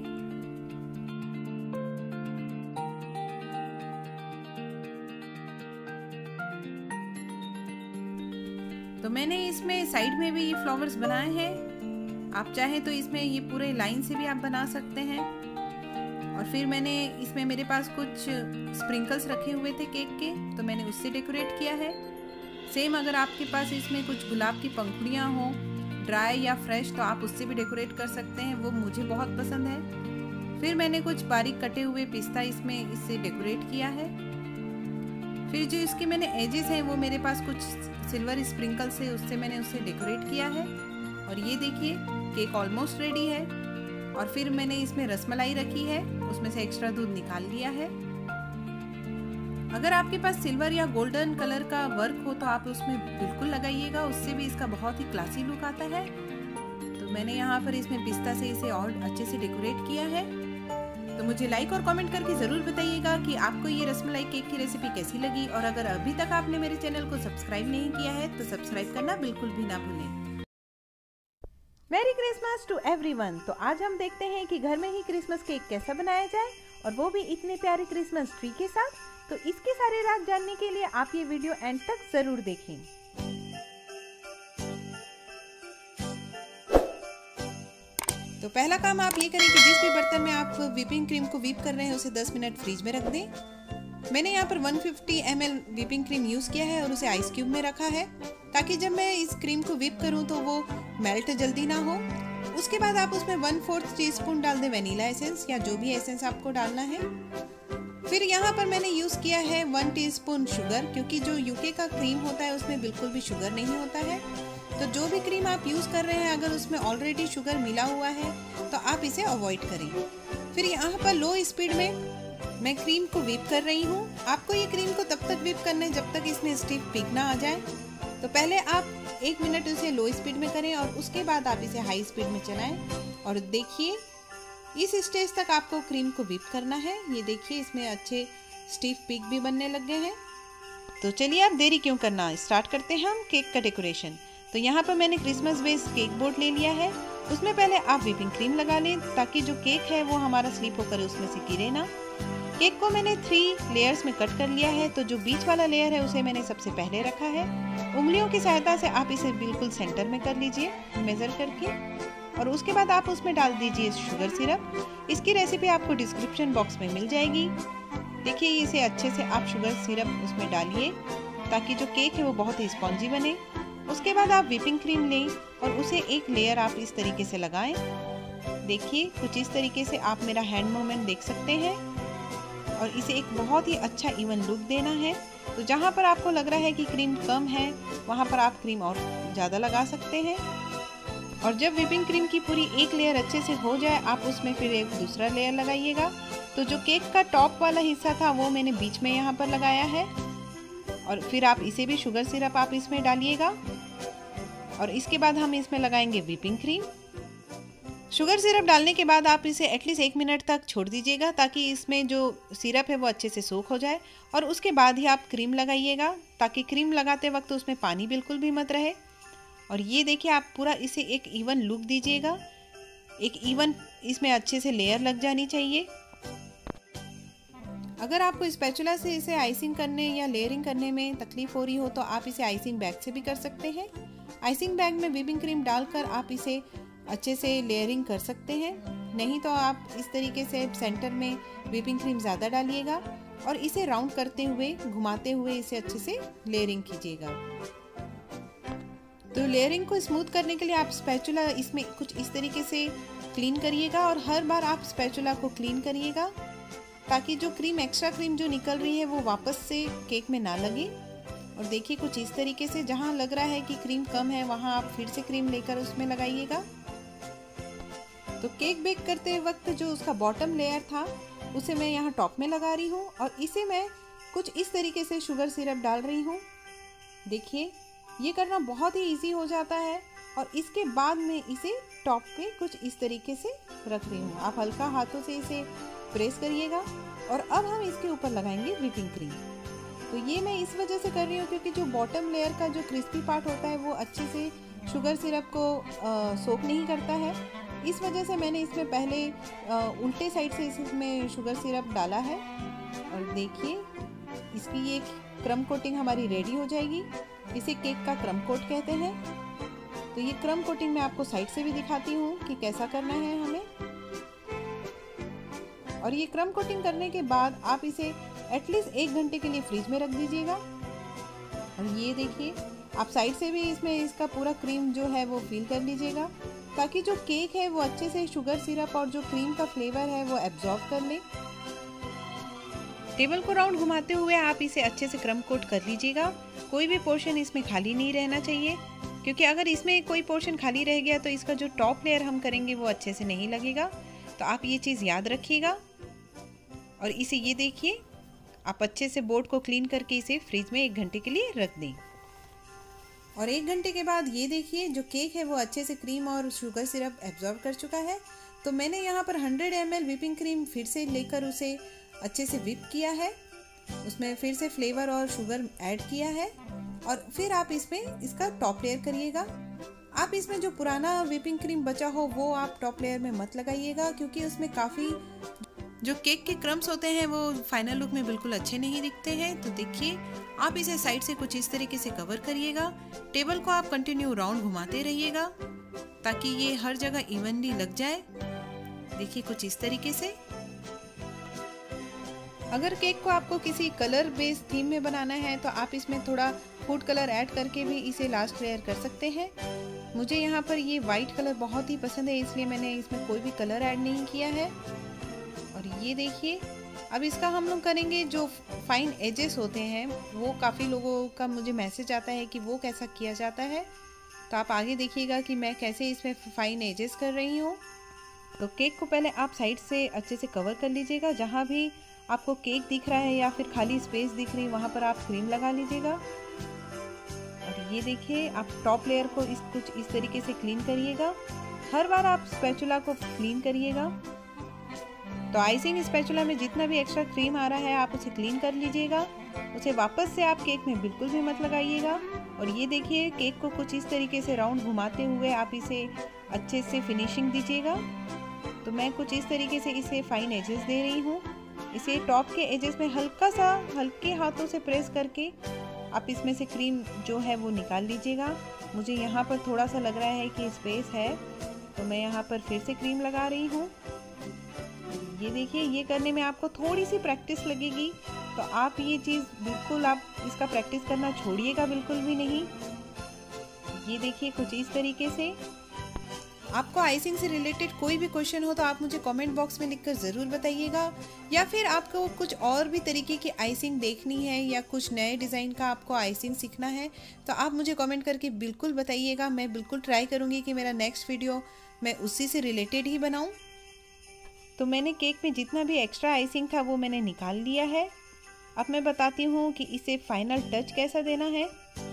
तो मैंने इसमें साइड में भी ये फ्लावर्स बनाए हैं। आप चाहें तो इसमें ये पूरे लाइन से भी आप बना सकते हैं। और फिर मैंने इसमें मेरे पास कुछ स्प्रिंकल्स रखे हुए थे केक के, तो मैंने उससे डेकोरेट किया है। सेम अगर आपके पास इसमें कुछ गुलाब की पंखुड़ियाँ हों ड्राई या फ्रेश तो आप उससे भी डेकोरेट कर सकते हैं, वो मुझे बहुत पसंद है। फिर मैंने कुछ बारीक कटे हुए पिस्ता इसमें इससे डेकोरेट किया है। फिर जो इसके मैंने एजेस हैं वो मेरे पास कुछ सिल्वर स्प्रिंकल से उससे मैंने उससे डेकोरेट किया है। और ये देखिए केक ऑलमोस्ट रेडी है। और फिर मैंने इसमें रसमलाई रखी है, उसमें से एक्स्ट्रा दूध निकाल लिया है। अगर आपके पास सिल्वर या गोल्डन कलर का वर्क हो तो आप उसमें बिल्कुल लगाइएगा, उससे भी इसका बहुत ही क्लासी लुक आता है। तो मैंने यहाँ पर इसमें पिस्ता से इसे और अच्छे से डेकोरेट किया है। तो मुझे लाइक और कमेंट करके ज़रूर बताइएगा कि आपको ये रसमलाई केक की रेसिपी कैसी लगी। और अगर अभी तक आपने मेरे चैनल को सब्सक्राइब नहीं किया है तो सब्सक्राइब करना बिल्कुल भी ना भूलें। मेरी क्रिसमस टू एवरीवन। तो आज हम देखते हैं कि घर में ही क्रिसमस केक कैसा बनाया जाए, और वो भी इतने प्यारे क्रिसमस ट्री के साथ। तो इसके सारे राज जानने के लिए आप ये वीडियो एंड तक जरूर देखें। तो पहला काम आप ये करें कि जिस भी बर्तन में आप व्हिपिंग क्रीम को व्हिप कर रहे हैं उसे दस मिनट फ्रीज में रख दें। मैंने यहाँ पर एक सौ पचास M L whipping cream use किया है और उसे आइस क्यूब में रखा है, ताकि जब मैं इस क्रीम को व्हिप करूँ तो वो मेल्ट जल्दी ना हो। उसके बाद आप उसमें वन फोर्थ टी स्पून डाल दें वनीला एसेंस या जो भी एसेंस आपको डालना है। फिर यहाँ पर मैंने यूज़ किया है वन टीस्पून शुगर, क्योंकि जो यूके का क्रीम होता है उसमें बिल्कुल भी शुगर नहीं होता है। तो जो भी क्रीम आप यूज़ कर रहे हैं अगर उसमें ऑलरेडी शुगर मिला हुआ है तो आप इसे अवॉइड करें। फिर यहाँ पर लो स्पीड में मैं क्रीम को व्हिप कर रही हूँ। आपको ये क्रीम को तब तक व्हिप करना है जब तक इसमें स्टिफ पिग ना आ जाए। तो पहले आप एक मिनट इसे लो स्पीड में करें और उसके बाद आप इसे हाई स्पीड में चलाएं। और देखिए इस स्टेज तक आपको क्रीम को व्हिप करना है। ये देखिए इसमें अच्छे स्टिफ पिग भी बनने लग गए हैं। तो चलिए आप देरी क्यों करना, स्टार्ट करते हैं हम केक का डेकोरेशन। तो यहाँ पर मैंने क्रिसमस बेस केक बोर्ड ले लिया है। उसमें पहले आप व्हिपिंग क्रीम लगा लें ताकि जो केक है वो हमारा स्लिप होकर उसमें से गिरे ना। केक को मैंने थ्री लेयर्स में कट कर लिया है। तो जो बीच वाला लेयर है उसे मैंने सबसे पहले रखा है। उंगलियों की सहायता से आप इसे बिल्कुल सेंटर में कर लीजिए मेज़र करके, और उसके बाद आप उसमें डाल दीजिए शुगर सिरप। इसकी रेसिपी आपको डिस्क्रिप्शन बॉक्स में मिल जाएगी। देखिए इसे अच्छे से आप शुगर सिरप उसमें डालिए ताकि जो केक है वो बहुत ही स्पॉन्जी बने। उसके बाद आप व्हिपिंग क्रीम लें और उसे एक लेयर आप इस तरीके से लगाएं। देखिए कुछ इस तरीके से आप मेरा हैंड मूवमेंट देख सकते हैं, और इसे एक बहुत ही अच्छा इवन लुक देना है। तो जहाँ पर आपको लग रहा है कि क्रीम कम है वहाँ पर आप क्रीम और ज़्यादा लगा सकते हैं। और जब व्हिपिंग क्रीम की पूरी एक लेयर अच्छे से हो जाए आप उसमें फिर एक दूसरा लेयर लगाइएगा। तो जो केक का टॉप वाला हिस्सा था वो मैंने बीच में यहाँ पर लगाया है, और फिर आप इसे भी शुगर सिरप आप इसमें डालिएगा, और इसके बाद हम इसमें लगाएंगे व्हिपिंग क्रीम। शुगर सिरप डालने के बाद आप इसे एटलीस्ट एक मिनट तक छोड़ दीजिएगा ताकि इसमें जो सिरप है वो अच्छे से सोख हो जाए, और उसके बाद ही आप क्रीम लगाइएगा ताकि क्रीम लगाते वक्त उसमें पानी बिल्कुल भी मत रहे। और ये देखिए आप पूरा इसे एक इवन लुक दीजिएगा, एक इवन इसमें अच्छे से लेयर लग जानी चाहिए। अगर आपको स्पैचुला से इसे आइसिंग करने या लेयरिंग करने में तकलीफ हो रही हो तो आप इसे आइसिंग बैग से भी कर सकते हैं। आइसिंग बैग में व्हिपिंग क्रीम डालकर आप इसे अच्छे से लेयरिंग कर सकते हैं। नहीं तो आप इस तरीके से सेंटर में व्हिपिंग क्रीम ज़्यादा डालिएगा और इसे राउंड करते हुए घुमाते हुए इसे अच्छे से लेयरिंग कीजिएगा। तो लेयरिंग को स्मूथ करने के लिए आप स्पैचुला इसमें कुछ इस तरीके से क्लीन करिएगा, और हर बार आप स्पैचुला को क्लीन करिएगा ताकि जो क्रीम एक्स्ट्रा क्रीम जो निकल रही है वो वापस से केक में ना लगे। और देखिए कुछ इस तरीके से जहाँ लग रहा है कि क्रीम कम है वहाँ आप फिर से क्रीम लेकर उसमें लगाइएगा। तो केक बेक करते वक्त जो उसका बॉटम लेयर था उसे मैं यहाँ टॉप में लगा रही हूँ, और इसे मैं कुछ इस तरीके से शुगर सिरप डाल रही हूँ। देखिए ये करना बहुत ही इजी हो जाता है, और इसके बाद मैं इसे टॉप पे कुछ इस तरीके से रख रही हूँ। आप हल्का हाथों से इसे प्रेस करिएगा, और अब हम इसके ऊपर लगाएंगे व्हिपिंग क्रीम। तो ये मैं इस वजह से कर रही हूँ क्योंकि जो बॉटम लेयर का जो क्रिस्पी पार्ट होता है वो अच्छे से शुगर सिरप को सोक नहीं करता है। इस वजह से मैंने इसमें पहले आ, उल्टे साइड से इसमें शुगर सिरप डाला है। और देखिए इसकी ये क्रम कोटिंग हमारी रेडी हो जाएगी। इसे केक का क्रम कोट कहते हैं। तो ये क्रम कोटिंग मैं आपको साइड से भी दिखाती हूँ कि कैसा करना है हमें। और ये क्रम कोटिंग करने के बाद आप इसे एटलीस्ट एक घंटे के लिए फ्रिज में रख दीजिएगा। और ये देखिए आप साइड से भी इसमें इसका पूरा क्रीम जो है वो फील कर लीजिएगा ताकि जो केक है वो अच्छे से शुगर सिरप और जो क्रीम का फ्लेवर है वो एब्जॉर्ब कर ले। टेबल को राउंड घुमाते हुए आप इसे अच्छे से क्रम कोट कर लीजिएगा। कोई भी पोर्शन इसमें खाली नहीं रहना चाहिए, क्योंकि अगर इसमें कोई पोर्शन खाली रह गया तो इसका जो टॉप लेयर हम करेंगे वो अच्छे से नहीं लगेगा। तो आप ये चीज़ याद रखिएगा। और इसे ये देखिए आप अच्छे से बोर्ड को क्लीन करके इसे फ्रिज में एक घंटे के लिए रख दें। और एक घंटे के बाद ये देखिए जो केक है वो अच्छे से क्रीम और शुगर सिरप एब्जॉर्ब कर चुका है। तो मैंने यहाँ पर hundred M L whipping cream फिर से लेकर उसे अच्छे से व्हिप किया है, उसमें फिर से फ्लेवर और शुगर ऐड किया है, और फिर आप इसमें इसका टॉप लेयर करिएगा। आप इसमें जो पुराना व्हिपिंग क्रीम बचा हो वो आप टॉप लेयर में मत लगाइएगा, क्योंकि उसमें काफ़ी जो केक के क्रम्स होते हैं वो फाइनल लुक में बिल्कुल अच्छे नहीं दिखते हैं। तो देखिए आप इसे साइड से कुछ इस तरीके से कवर करिएगा। टेबल को आप कंटिन्यू राउंड घुमाते रहिएगा ताकि ये हर जगह इवनली लग जाए। देखिए कुछ इस तरीके से। अगर केक को आपको किसी कलर बेस्ड थीम में बनाना है तो आप इसमें थोड़ा फूड कलर ऐड करके भी इसे लास्ट लेयर कर सकते हैं। मुझे यहाँ पर ये वाइट कलर बहुत ही पसंद है, इसलिए मैंने इसमें कोई भी कलर ऐड नहीं किया है। और ये देखिए अब इसका हम लोग करेंगे जो फाइन एजेस होते हैं, वो काफ़ी लोगों का मुझे मैसेज आता है कि वो कैसा किया जाता है। तो आप आगे देखिएगा कि मैं कैसे इसमें फाइन एजेस कर रही हूँ। तो केक को पहले आप साइड से अच्छे से कवर कर लीजिएगा। जहाँ भी आपको केक दिख रहा है या फिर खाली स्पेस दिख रही है वहाँ पर आप क्रीम लगा लीजिएगा। और ये देखिए आप टॉप लेयर को इस कुछ इस तरीके से क्लीन करिएगा। हर बार आप स्पैचुला को क्लीन करिएगा। तो आइसिंग स्पैचुला में जितना भी एक्स्ट्रा क्रीम आ रहा है आप उसे क्लीन कर लीजिएगा। उसे वापस से आप केक में बिल्कुल भी मत लगाइएगा। और ये देखिए केक को कुछ इस तरीके से राउंड घुमाते हुए आप इसे अच्छे से फिनिशिंग दीजिएगा। तो मैं कुछ इस तरीके से इसे फाइन एजेस दे रही हूँ। इसे टॉप के एजेस में हल्का सा हल्के हाथों से प्रेस करके आप इसमें से क्रीम जो है वो निकाल लीजिएगा। मुझे यहाँ पर थोड़ा सा लग रहा है कि स्पेस है, तो मैं यहाँ पर फिर से क्रीम लगा रही हूँ। ये देखिए, ये करने में आपको थोड़ी सी प्रैक्टिस लगेगी, तो आप ये चीज़ बिल्कुल आप इसका प्रैक्टिस करना छोड़िएगा बिल्कुल भी नहीं। ये देखिए कुछ इस तरीके से। आपको आइसिंग से रिलेटेड कोई भी क्वेश्चन हो तो आप मुझे कमेंट बॉक्स में लिखकर ज़रूर बताइएगा, या फिर आपको कुछ और भी तरीके की आइसिंग देखनी है या कुछ नए डिज़ाइन का आपको आइसिंग सीखना है तो आप मुझे कमेंट करके बिल्कुल बताइएगा। मैं बिल्कुल ट्राई करूँगी कि मेरा नेक्स्ट वीडियो मैं उसी से रिलेटेड ही बनाऊँ। तो मैंने केक में जितना भी एक्स्ट्रा आइसिंग था वो मैंने निकाल लिया है। अब मैं बताती हूँ कि इसे फाइनल टच कैसा देना है।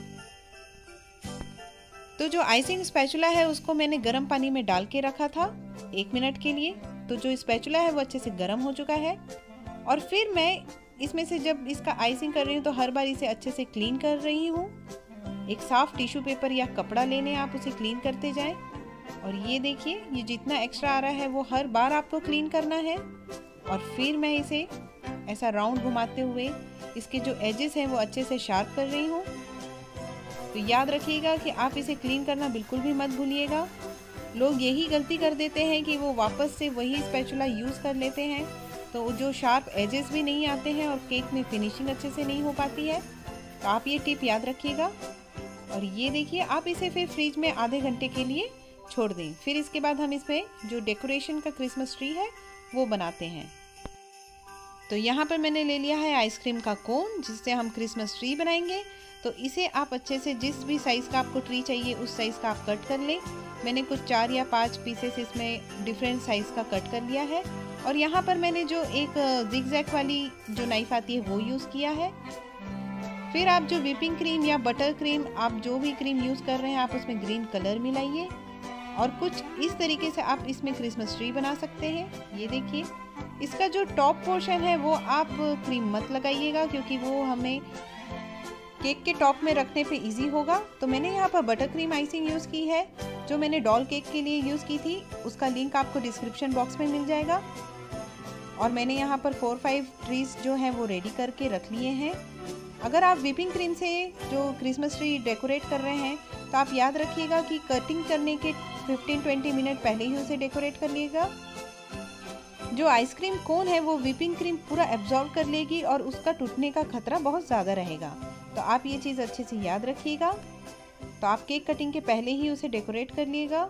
तो जो आइसिंग स्पैचुला है उसको मैंने गर्म पानी में डाल के रखा था एक मिनट के लिए। तो जो स्पैचुला है वो अच्छे से गर्म हो चुका है, और फिर मैं इसमें से जब इसका आइसिंग कर रही हूँ तो हर बार इसे अच्छे से क्लीन कर रही हूँ। एक साफ टिश्यू पेपर या कपड़ा लेने आप उसे क्लीन करते जाएं। और ये देखिए, ये जितना एक्स्ट्रा आ रहा है वो हर बार आपको क्लीन करना है। और फिर मैं इसे ऐसा राउंड घुमाते हुए इसके जो एजेस हैं वो अच्छे से शार्प कर रही हूँ। तो याद रखिएगा कि आप इसे क्लीन करना बिल्कुल भी मत भूलिएगा। लोग यही गलती कर देते हैं कि वो वापस से वही स्पैचुला यूज़ कर लेते हैं, तो जो शार्प एजेस भी नहीं आते हैं और केक में फिनिशिंग अच्छे से नहीं हो पाती है। तो आप ये टिप याद रखिएगा। और ये देखिए, आप इसे फिर फ्रिज में आधे घंटे के लिए छोड़ दें। फिर इसके बाद हम इसमें जो डेकोरेशन का क्रिसमस ट्री है वो बनाते हैं। तो यहाँ पर मैंने ले लिया है आइसक्रीम का कोन, जिससे हम क्रिसमस ट्री बनाएंगे। तो इसे आप अच्छे से जिस भी साइज़ का आपको ट्री चाहिए उस साइज़ का आप कट कर लें। मैंने कुछ चार या पाँच पीसेस इसमें डिफरेंट साइज़ का कट कर लिया है। और यहाँ पर मैंने जो एक जिगजैग वाली जो नाइफ आती है वो यूज़ किया है। फिर आप जो व्हिपिंग क्रीम या बटर क्रीम, आप जो भी क्रीम यूज़ कर रहे हैं आप उसमें ग्रीन कलर मिलाइए, और कुछ इस तरीके से आप इसमें क्रिसमस ट्री बना सकते हैं। ये देखिए, इसका जो टॉप पोर्शन है वो आप क्रीम मत लगाइएगा, क्योंकि वो हमें केक के टॉप में रखने पे इजी होगा। तो मैंने यहाँ पर बटर क्रीम आइसिंग यूज़ की है, जो मैंने डॉल केक के लिए यूज़ की थी। उसका लिंक आपको डिस्क्रिप्शन बॉक्स में मिल जाएगा। और मैंने यहाँ पर फोर फाइव ट्रीज जो हैं वो रेडी करके रख लिए हैं। अगर आप व्हिपिंग क्रीम से जो क्रिसमस ट्री डेकोरेट कर रहे हैं तो आप याद रखिएगा कि कटिंग करने के फिफ्टीन ट्वेंटी मिनट पहले ही उसे डेकोरेट कर लीजिएगा। जो आइसक्रीम कोन है वो व्हिपिंग क्रीम पूरा एब्जॉर्ब कर लेगी और उसका टूटने का खतरा बहुत ज़्यादा रहेगा। तो आप ये चीज़ अच्छे से याद रखिएगा। तो आप केक कटिंग के पहले ही उसे डेकोरेट कर लिएगा।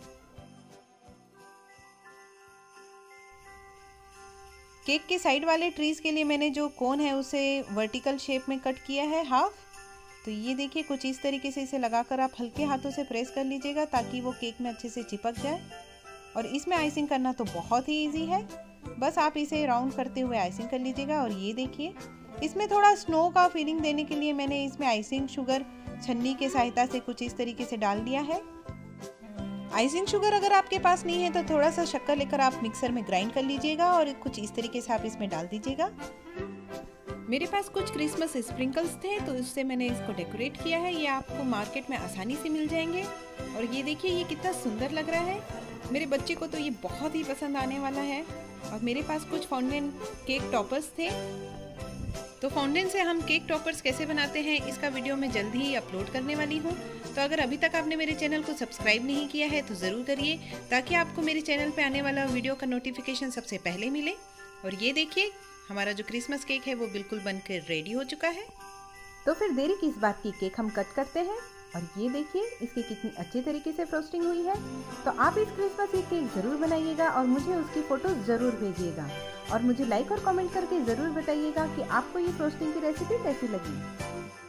केक के साइड वाले ट्रीज़ के लिए मैंने जो कोन है उसे वर्टिकल शेप में कट किया है हाफ। तो ये देखिए, कुछ इस तरीके से इसे लगाकर आप हल्के हाथों से प्रेस कर लीजिएगा ताकि वो केक में अच्छे से चिपक जाए। और इसमें आइसिंग करना तो बहुत ही इजी है, बस आप इसे राउंड करते हुए आइसिंग कर लीजिएगा। और ये देखिए, इसमें थोड़ा स्नो का फीलिंग देने के लिए मैंने इसमें आइसिंग शुगर छन्नी के सहायता से कुछ इस तरीके से डाल दिया है। आइसिंग शुगर अगर आपके पास नहीं है तो थोड़ा सा शक्कर लेकर आप मिक्सर में ग्राइंड कर लीजिएगा और कुछ इस तरीके से आप इसमें डाल दीजिएगा। मेरे पास कुछ क्रिसमस स्प्रिंकल्स थे तो उससे मैंने इसको डेकोरेट किया है। ये आपको मार्केट में आसानी से मिल जाएंगे। और ये देखिए, ये कितना सुंदर लग रहा है। मेरे बच्चे को तो ये बहुत ही पसंद आने वाला है। और मेरे पास कुछ फॉन्डेंट केक टॉपर्स थे। तो फॉन्डेंट से हम केक टॉपर्स कैसे बनाते हैं इसका वीडियो मैं जल्दी ही अपलोड करने वाली हूँ। तो अगर अभी तक आपने मेरे चैनल को सब्सक्राइब नहीं किया है तो ज़रूर करिए, ताकि आपको मेरे चैनल पे आने वाला वीडियो का नोटिफिकेशन सबसे पहले मिले। और ये देखिए, हमारा जो क्रिसमस केक है वो बिल्कुल बनकर रेडी हो चुका है। तो फिर देरी किस बात की, केक हम कट करते हैं। और ये देखिए, इसकी कितनी अच्छी तरीके से फ्रोस्टिंग हुई है। तो आप इस क्रिसमस केक ज़रूर बनाइएगा और मुझे उसकी फ़ोटो ज़रूर भेजिएगा। और मुझे लाइक और कमेंट करके ज़रूर बताइएगा कि आपको ये फ्रोस्टिंग की रेसिपी कैसी लगी।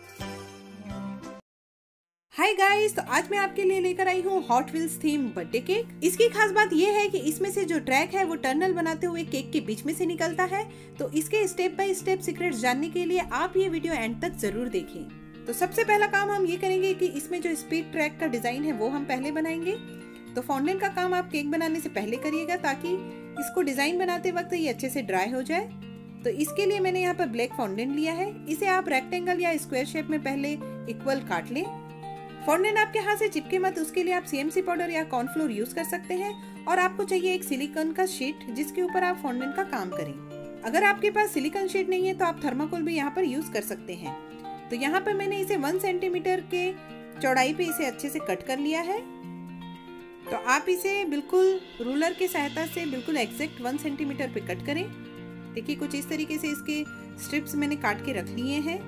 हाय गाइस, तो आज मैं आपके लिए लेकर आई हूँ Hot Wheels theme birthday cake. इसकी खास बात ये है कि इसमें से जो ट्रैक है वो टनल बनाते हुए केक के बीच में से निकलता है। तो इसके स्टेप बाय स्टेप सीक्रेट्स जानने के लिए आप ये वीडियो एंड तक जरूर देखें। तो सबसे पहला काम हम ये करेंगे कि इसमें जो स्पीड ट्रैक का डिजाइन है वो हम पहले बनाएंगे। तो फॉन्डेंट का काम आप केक बनाने से पहले करिएगा, ताकि इसको डिजाइन बनाते वक्त ये अच्छे से ड्राई हो जाए। तो इसके लिए मैंने यहाँ पर ब्लैक फॉन्डेंट लिया है। इसे आप रेक्टेंगल या स्क्वायर शेप में पहले इक्वल काट लें। फॉन्डेंट आपके हाथ से चिपके मत, उसके लिए आप सीएमसी पाउडर या कॉर्नफ्लोर यूज कर सकते हैं। और आपको चाहिए एक सिलिकॉन का शीट जिसके ऊपर आप फॉन्डेंट का काम करें। अगर आपके पास सिलिकॉन शीट नहीं है तो आप थर्माकोल भी यहाँ पर यूज कर सकते हैं। तो यहाँ पर मैंने इसे वन सेंटीमीटर के चौड़ाई पे इसे अच्छे से कट कर लिया है। तो आप इसे बिल्कुल रूलर की सहायता से बिल्कुल एग्जैक्ट वन सेंटीमीटर पे कट करें। देखिए कुछ इस तरीके से इसके स्ट्रिप्स मैंने काट के रख लिए हैं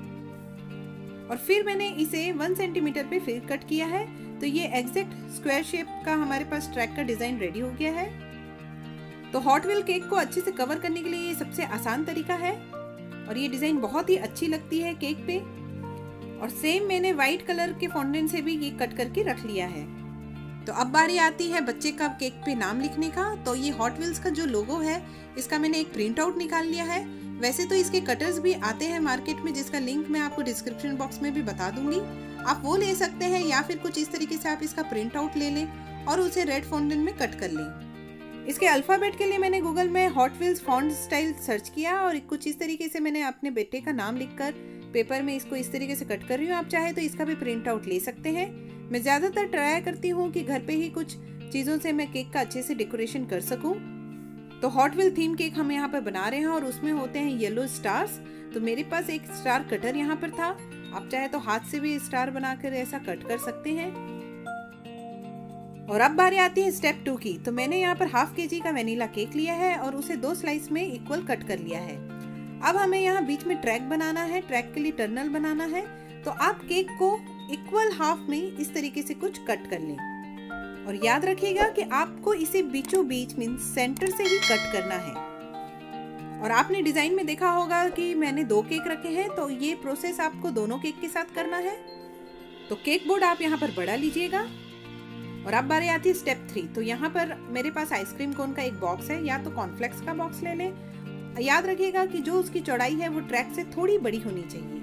और फिर मैंने इसे वन सेंटीमीटर पे फिर कट किया है। तो ये एग्जैक्ट स्क्वायर शेप का हमारे पास ट्रैक का डिजाइन रेडी हो गया है। तो हॉट व्हील केक को अच्छे से कवर करने के लिए ये सबसे आसान तरीका है और ये डिजाइन बहुत ही अच्छी लगती है केक पे। और सेम मैंने व्हाइट कलर के फॉन्डेंट से भी ये कट करके रख लिया है। तो अब बारी आती है बच्चे का केक पे नाम लिखने का। तो ये हॉट व्हील्स का जो लोगो है इसका मैंने एक प्रिंट आउट निकाल लिया है। वैसे तो इसके कटर्स भी आते हैं मार्केट में, जिसका लिंक मैं आपको डिस्क्रिप्शन बॉक्स में भी बता दूंगी, आप वो ले सकते हैं या फिर कुछ इस तरीके से आप इसका प्रिंट आउट ले लें और उसे रेड फॉन्डेंट में कट कर लें। इसके अल्फाबेट के लिए मैंने गूगल में Hot Wheels font style search किया और कुछ इस तरीके से मैंने अपने बेटे का नाम लिखकर पेपर में इसको इस तरीके से कट कर रही हूँ। आप चाहे तो इसका भी प्रिंट आउट ले सकते हैं। मैं ज्यादातर ट्राई करती हूँ कि घर पे ही कुछ चीजों से मैं केक का अच्छे से डेकोरेशन कर सकूं। तो हॉट व्हील थीम केक हम यहाँ पर बना रहे हैं और उसमें होते हैं येलो स्टार्स। तो मेरे पास एक स्टार कटर यहाँ पर था, आप चाहे तो हाथ से भी स्टार बनाकर ऐसा कट कर सकते हैं। और अब बारी आती है स्टेप टू की। तो मैंने यहाँ पर हाफ के जी का वेनिला केक लिया है और उसे दो स्लाइस में इक्वल कट कर लिया है। अब हमें यहाँ बीच में ट्रैक बनाना है, ट्रैक के लिए टर्नल बनाना है। तो आप केक को इक्वल हाफ में इस तरीके से कुछ कट कर लें और याद रखिएगा कि आपको इसे बीचों बीच मीन सेंटर से ही कट करना है। और आपने डिजाइन में देखा होगा कि मैंने दो केक रखे हैं, तो ये प्रोसेस आपको दोनों केक के साथ करना है। तो केक बोर्ड आप यहाँ पर बड़ा लीजिएगा। और अब बारी आती है स्टेप थ्री। तो यहाँ पर मेरे पास आइसक्रीम कोन का एक बॉक्स है, या तो कॉर्नफ्लेक्स का बॉक्स ले लें। याद रखिएगा कि जो उसकी चौड़ाई है वो ट्रैक से थोड़ी बड़ी होनी चाहिए।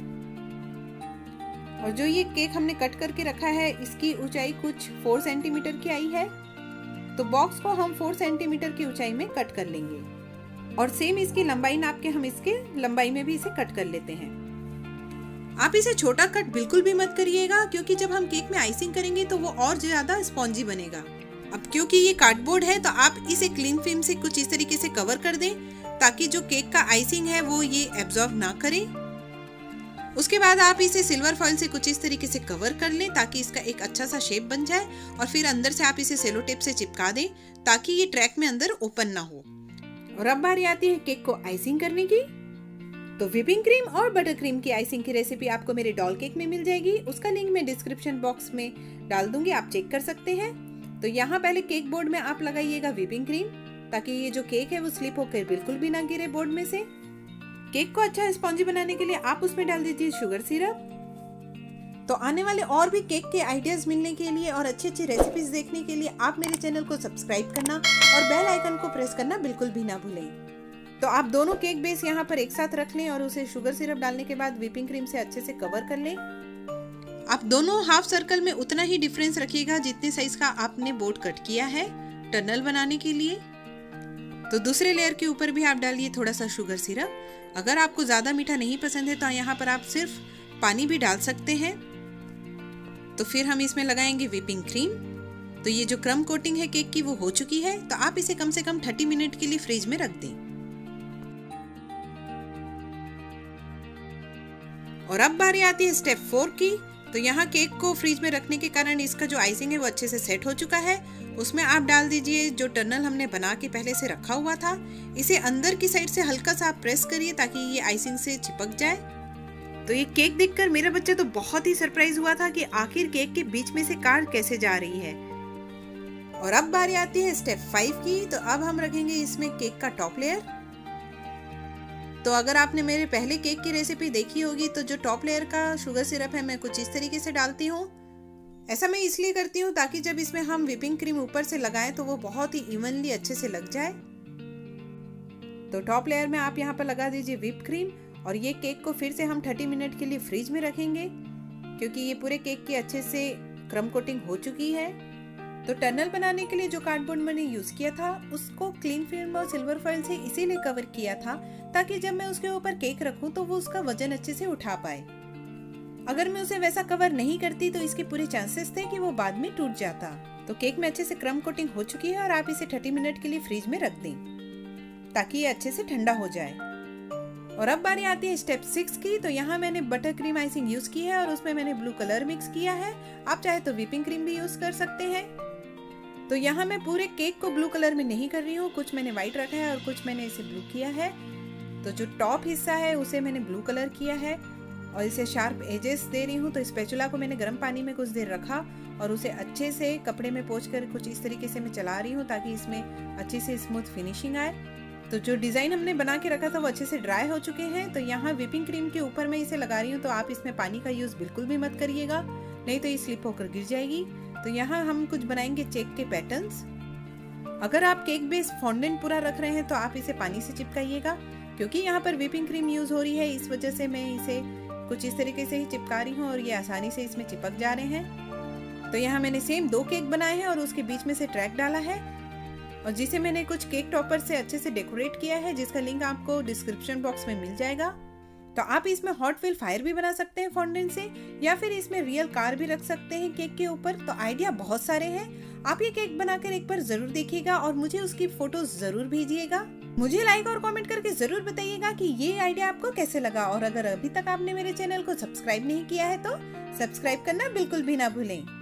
और जो ये केक हमने कट करके रखा है इसकी ऊंचाई कुछ फोर सेंटीमीटर की आई है। तो बॉक्स को हम फोर सेंटीमीटर की ऊंचाई में कट कर लेंगे और सेम इसकी लंबाई नाप के हम इसके लंबाई में भी इसे कट कर लेते हैं। आप इसे छोटा कट बिल्कुल भी मत करिएगा, क्योंकि जब हम केक में आइसिंग करेंगे तो वो और ज्यादा स्पॉन्जी बनेगा। अब क्योंकि ये कार्डबोर्ड है तो आप इसे क्लीन फिल्म से कुछ इस तरीके से कवर कर दें ताकि जो केक का आइसिंग है वो ये एब्जॉर्ब ना करे। उसके बाद आप इसे सिल्वर फॉइल से कुछ इस तरीके से कवर कर लें ताकि इसका एक अच्छा सा शेप बन जाए और फिर अंदर से आप इसे सेलो टेप से चिपका दें ताकि ये ट्रैक में अंदर ओपन ना हो। और अब बारी आती है केक को आइसिंग करने की। तो व्हिपिंग क्रीम और बटर क्रीम की आइसिंग की रेसिपी आपको मेरे डॉल केक में मिल जाएगी, उसका लिंक मैं डिस्क्रिप्शन बॉक्स में डाल दूंगी, आप चेक कर सकते हैं। तो यहाँ पहले केक बोर्ड में आप लगाइएगा व्हिपिंग क्रीम ताकि ये जो केक है वो स्लिप होकर बिल्कुल भी ना गिरे बोर्ड में से। केक को अच्छा स्पॉन्जी बनाने के लिए आप उसमें डाल दीजिए शुगर सिरप। तो आने वाले और भी केक के आइडियाज मिलने के लिए और अच्छी अच्छी रेसिपीज देखने के लिए आप मेरे चैनल को सब्सक्राइब करना और बेल आइकन को प्रेस करना बिल्कुल भी ना भूलें। तो आप दोनों केक बेस यहाँ पर एक साथ रख लें और उसे शुगर सिरप डालने के बाद व्हिपिंग क्रीम से अच्छे से कवर कर लें। आप दोनों हाफ सर्कल में उतना ही डिफरेंस रखिएगा जितने साइज का आपने बोर्ड कट किया है टनल बनाने के लिए। तो दूसरे लेयर के ऊपर भी आप डालिए थोड़ा सा शुगर सिरप। अगर आपको ज्यादा मीठा नहीं पसंद है तो यहाँ पर आप सिर्फ पानी भी डाल सकते हैं। तो फिर हम इसमें लगाएंगे व्हिपिंग क्रीम। तो ये जो क्रम कोटिंग है केक की वो हो चुकी है, तो आप इसे कम से कम तीस मिनट के लिए फ्रिज में रख दें। और अब बारी आती है स्टेप फोर की। तो यहाँ केक को फ्रिज में रखने के कारण इसका जो आइसिंग है वो अच्छे से सेट हो चुका है। उसमें आप डाल दीजिए जो टनल हमने बना के पहले से रखा हुआ था। इसे अंदर की साइड से हल्का सा आप प्रेस करिए ताकि ये आइसिंग से चिपक जाए। तो ये केक देखकर मेरा बच्चा तो बहुत ही सरप्राइज हुआ था कि आखिर केक के बीच में से कार कैसे जा रही है। और अब बारी आती है स्टेप फाइव की। तो अब हम रखेंगे इसमें केक का टॉप लेयर। तो अगर आपने मेरे पहले केक की रेसिपी देखी होगी तो जो टॉप लेयर का शुगर सिरप है मैं कुछ इस तरीके से डालती हूँ। ऐसा मैं इसलिए करती हूँ ताकि जब इसमें हम व्हिपिंग क्रीम ऊपर से लगाएं तो वो बहुत ही इवनली अच्छे से लग जाए। तो टॉप लेयर में आप यहाँ पर लगा दीजिए व्हिप क्रीम और ये केक को फिर से हम तीस मिनट के लिए फ्रिज में रखेंगे क्योंकि ये पूरे केक की अच्छे से क्रम कोटिंग हो चुकी है। तो टनल बनाने के लिए जो कार्डबोर्ड मैंने यूज किया था उसको क्लीन फिल्म और सिल्वर फॉइल से इसीलिए कवर किया था ताकि जब मैं उसके ऊपर केक रखूं तो वो उसका वजन अच्छे से उठा पाए। अगर मैं उसे वैसा कवर नहीं करती तो इसके पूरे चांसेस थे कि वो बाद में टूट जाता। तो केक में अच्छे से क्रम कोटिंग हो चुकी है और आप इसे तीस मिनट के लिए फ्रिज में रख दें। ताकि ये अच्छे से ठंडा हो जाए। और अब बारी आती है स्टेप सिक्स की। तो यहाँ मैंने बटर क्रीम आइसिंग यूज की है और उसमें मैंने ब्लू कलर मिक्स किया है। आप चाहे तो व्हिपिंग क्रीम भी यूज कर सकते हैं। तो यहाँ मैं पूरे केक को ब्लू कलर में नहीं कर रही हूँ, कुछ मैंने व्हाइट रखा है और कुछ मैंने इसे ब्लू किया है। तो जो टॉप हिस्सा है उसे मैंने ब्लू कलर किया है और इसे शार्प एजेस दे रही हूँ। तो स्पैचुला को मैंने गर्म पानी में कुछ देर रखा और उसे अच्छे से कपड़े में पोंछ कर कुछ इस तरीके से मैं चला रही हूँ ताकि इसमें अच्छी से स्मूथ फिनिशिंग आए। तो जो डिज़ाइन हमने बना के रखा था वो अच्छे से ड्राई हो चुके हैं। तो यहाँ व्हिपिंग क्रीम के ऊपर मैं इसे लगा रही हूँ। तो आप इसमें पानी का यूज़ बिल्कुल भी मत करिएगा, नहीं तो ये स्लिप होकर गिर जाएगी। तो यहाँ हम कुछ बनाएंगे चेक के पैटर्न्स। अगर आप केक बेस फॉन्डेंट पूरा रख रहे हैं तो आप इसे पानी से चिपकाइएगा, क्योंकि यहाँ पर व्हिपिंग क्रीम यूज़ हो रही है, इस वजह से मैं इसे कुछ इस तरीके से ही चिपका रही हूँ और ये आसानी से इसमें चिपक जा रहे हैं। तो यहाँ मैंने सेम दो केक बनाए हैं और उसके बीच में से ट्रैक डाला है और जिसे मैंने कुछ केक टॉपर से अच्छे से डेकोरेट किया है, जिसका लिंक आपको डिस्क्रिप्शन बॉक्स में मिल जाएगा। तो आप इसमें हॉट व्हील फायर भी बना सकते हैं फॉन्डेंट से, या फिर इसमें रियल कार भी रख सकते हैं केक के ऊपर। तो आइडिया बहुत सारे हैं। आप ये केक बनाकर एक बार जरूर देखिएगा और मुझे उसकी फोटोज जरूर भेजिएगा। मुझे लाइक और कमेंट करके जरूर बताइएगा कि ये आइडिया आपको कैसे लगा। और अगर अभी तक आपने मेरे चैनल को सब्सक्राइब नहीं किया है तो सब्सक्राइब करना बिल्कुल भी ना भूलें।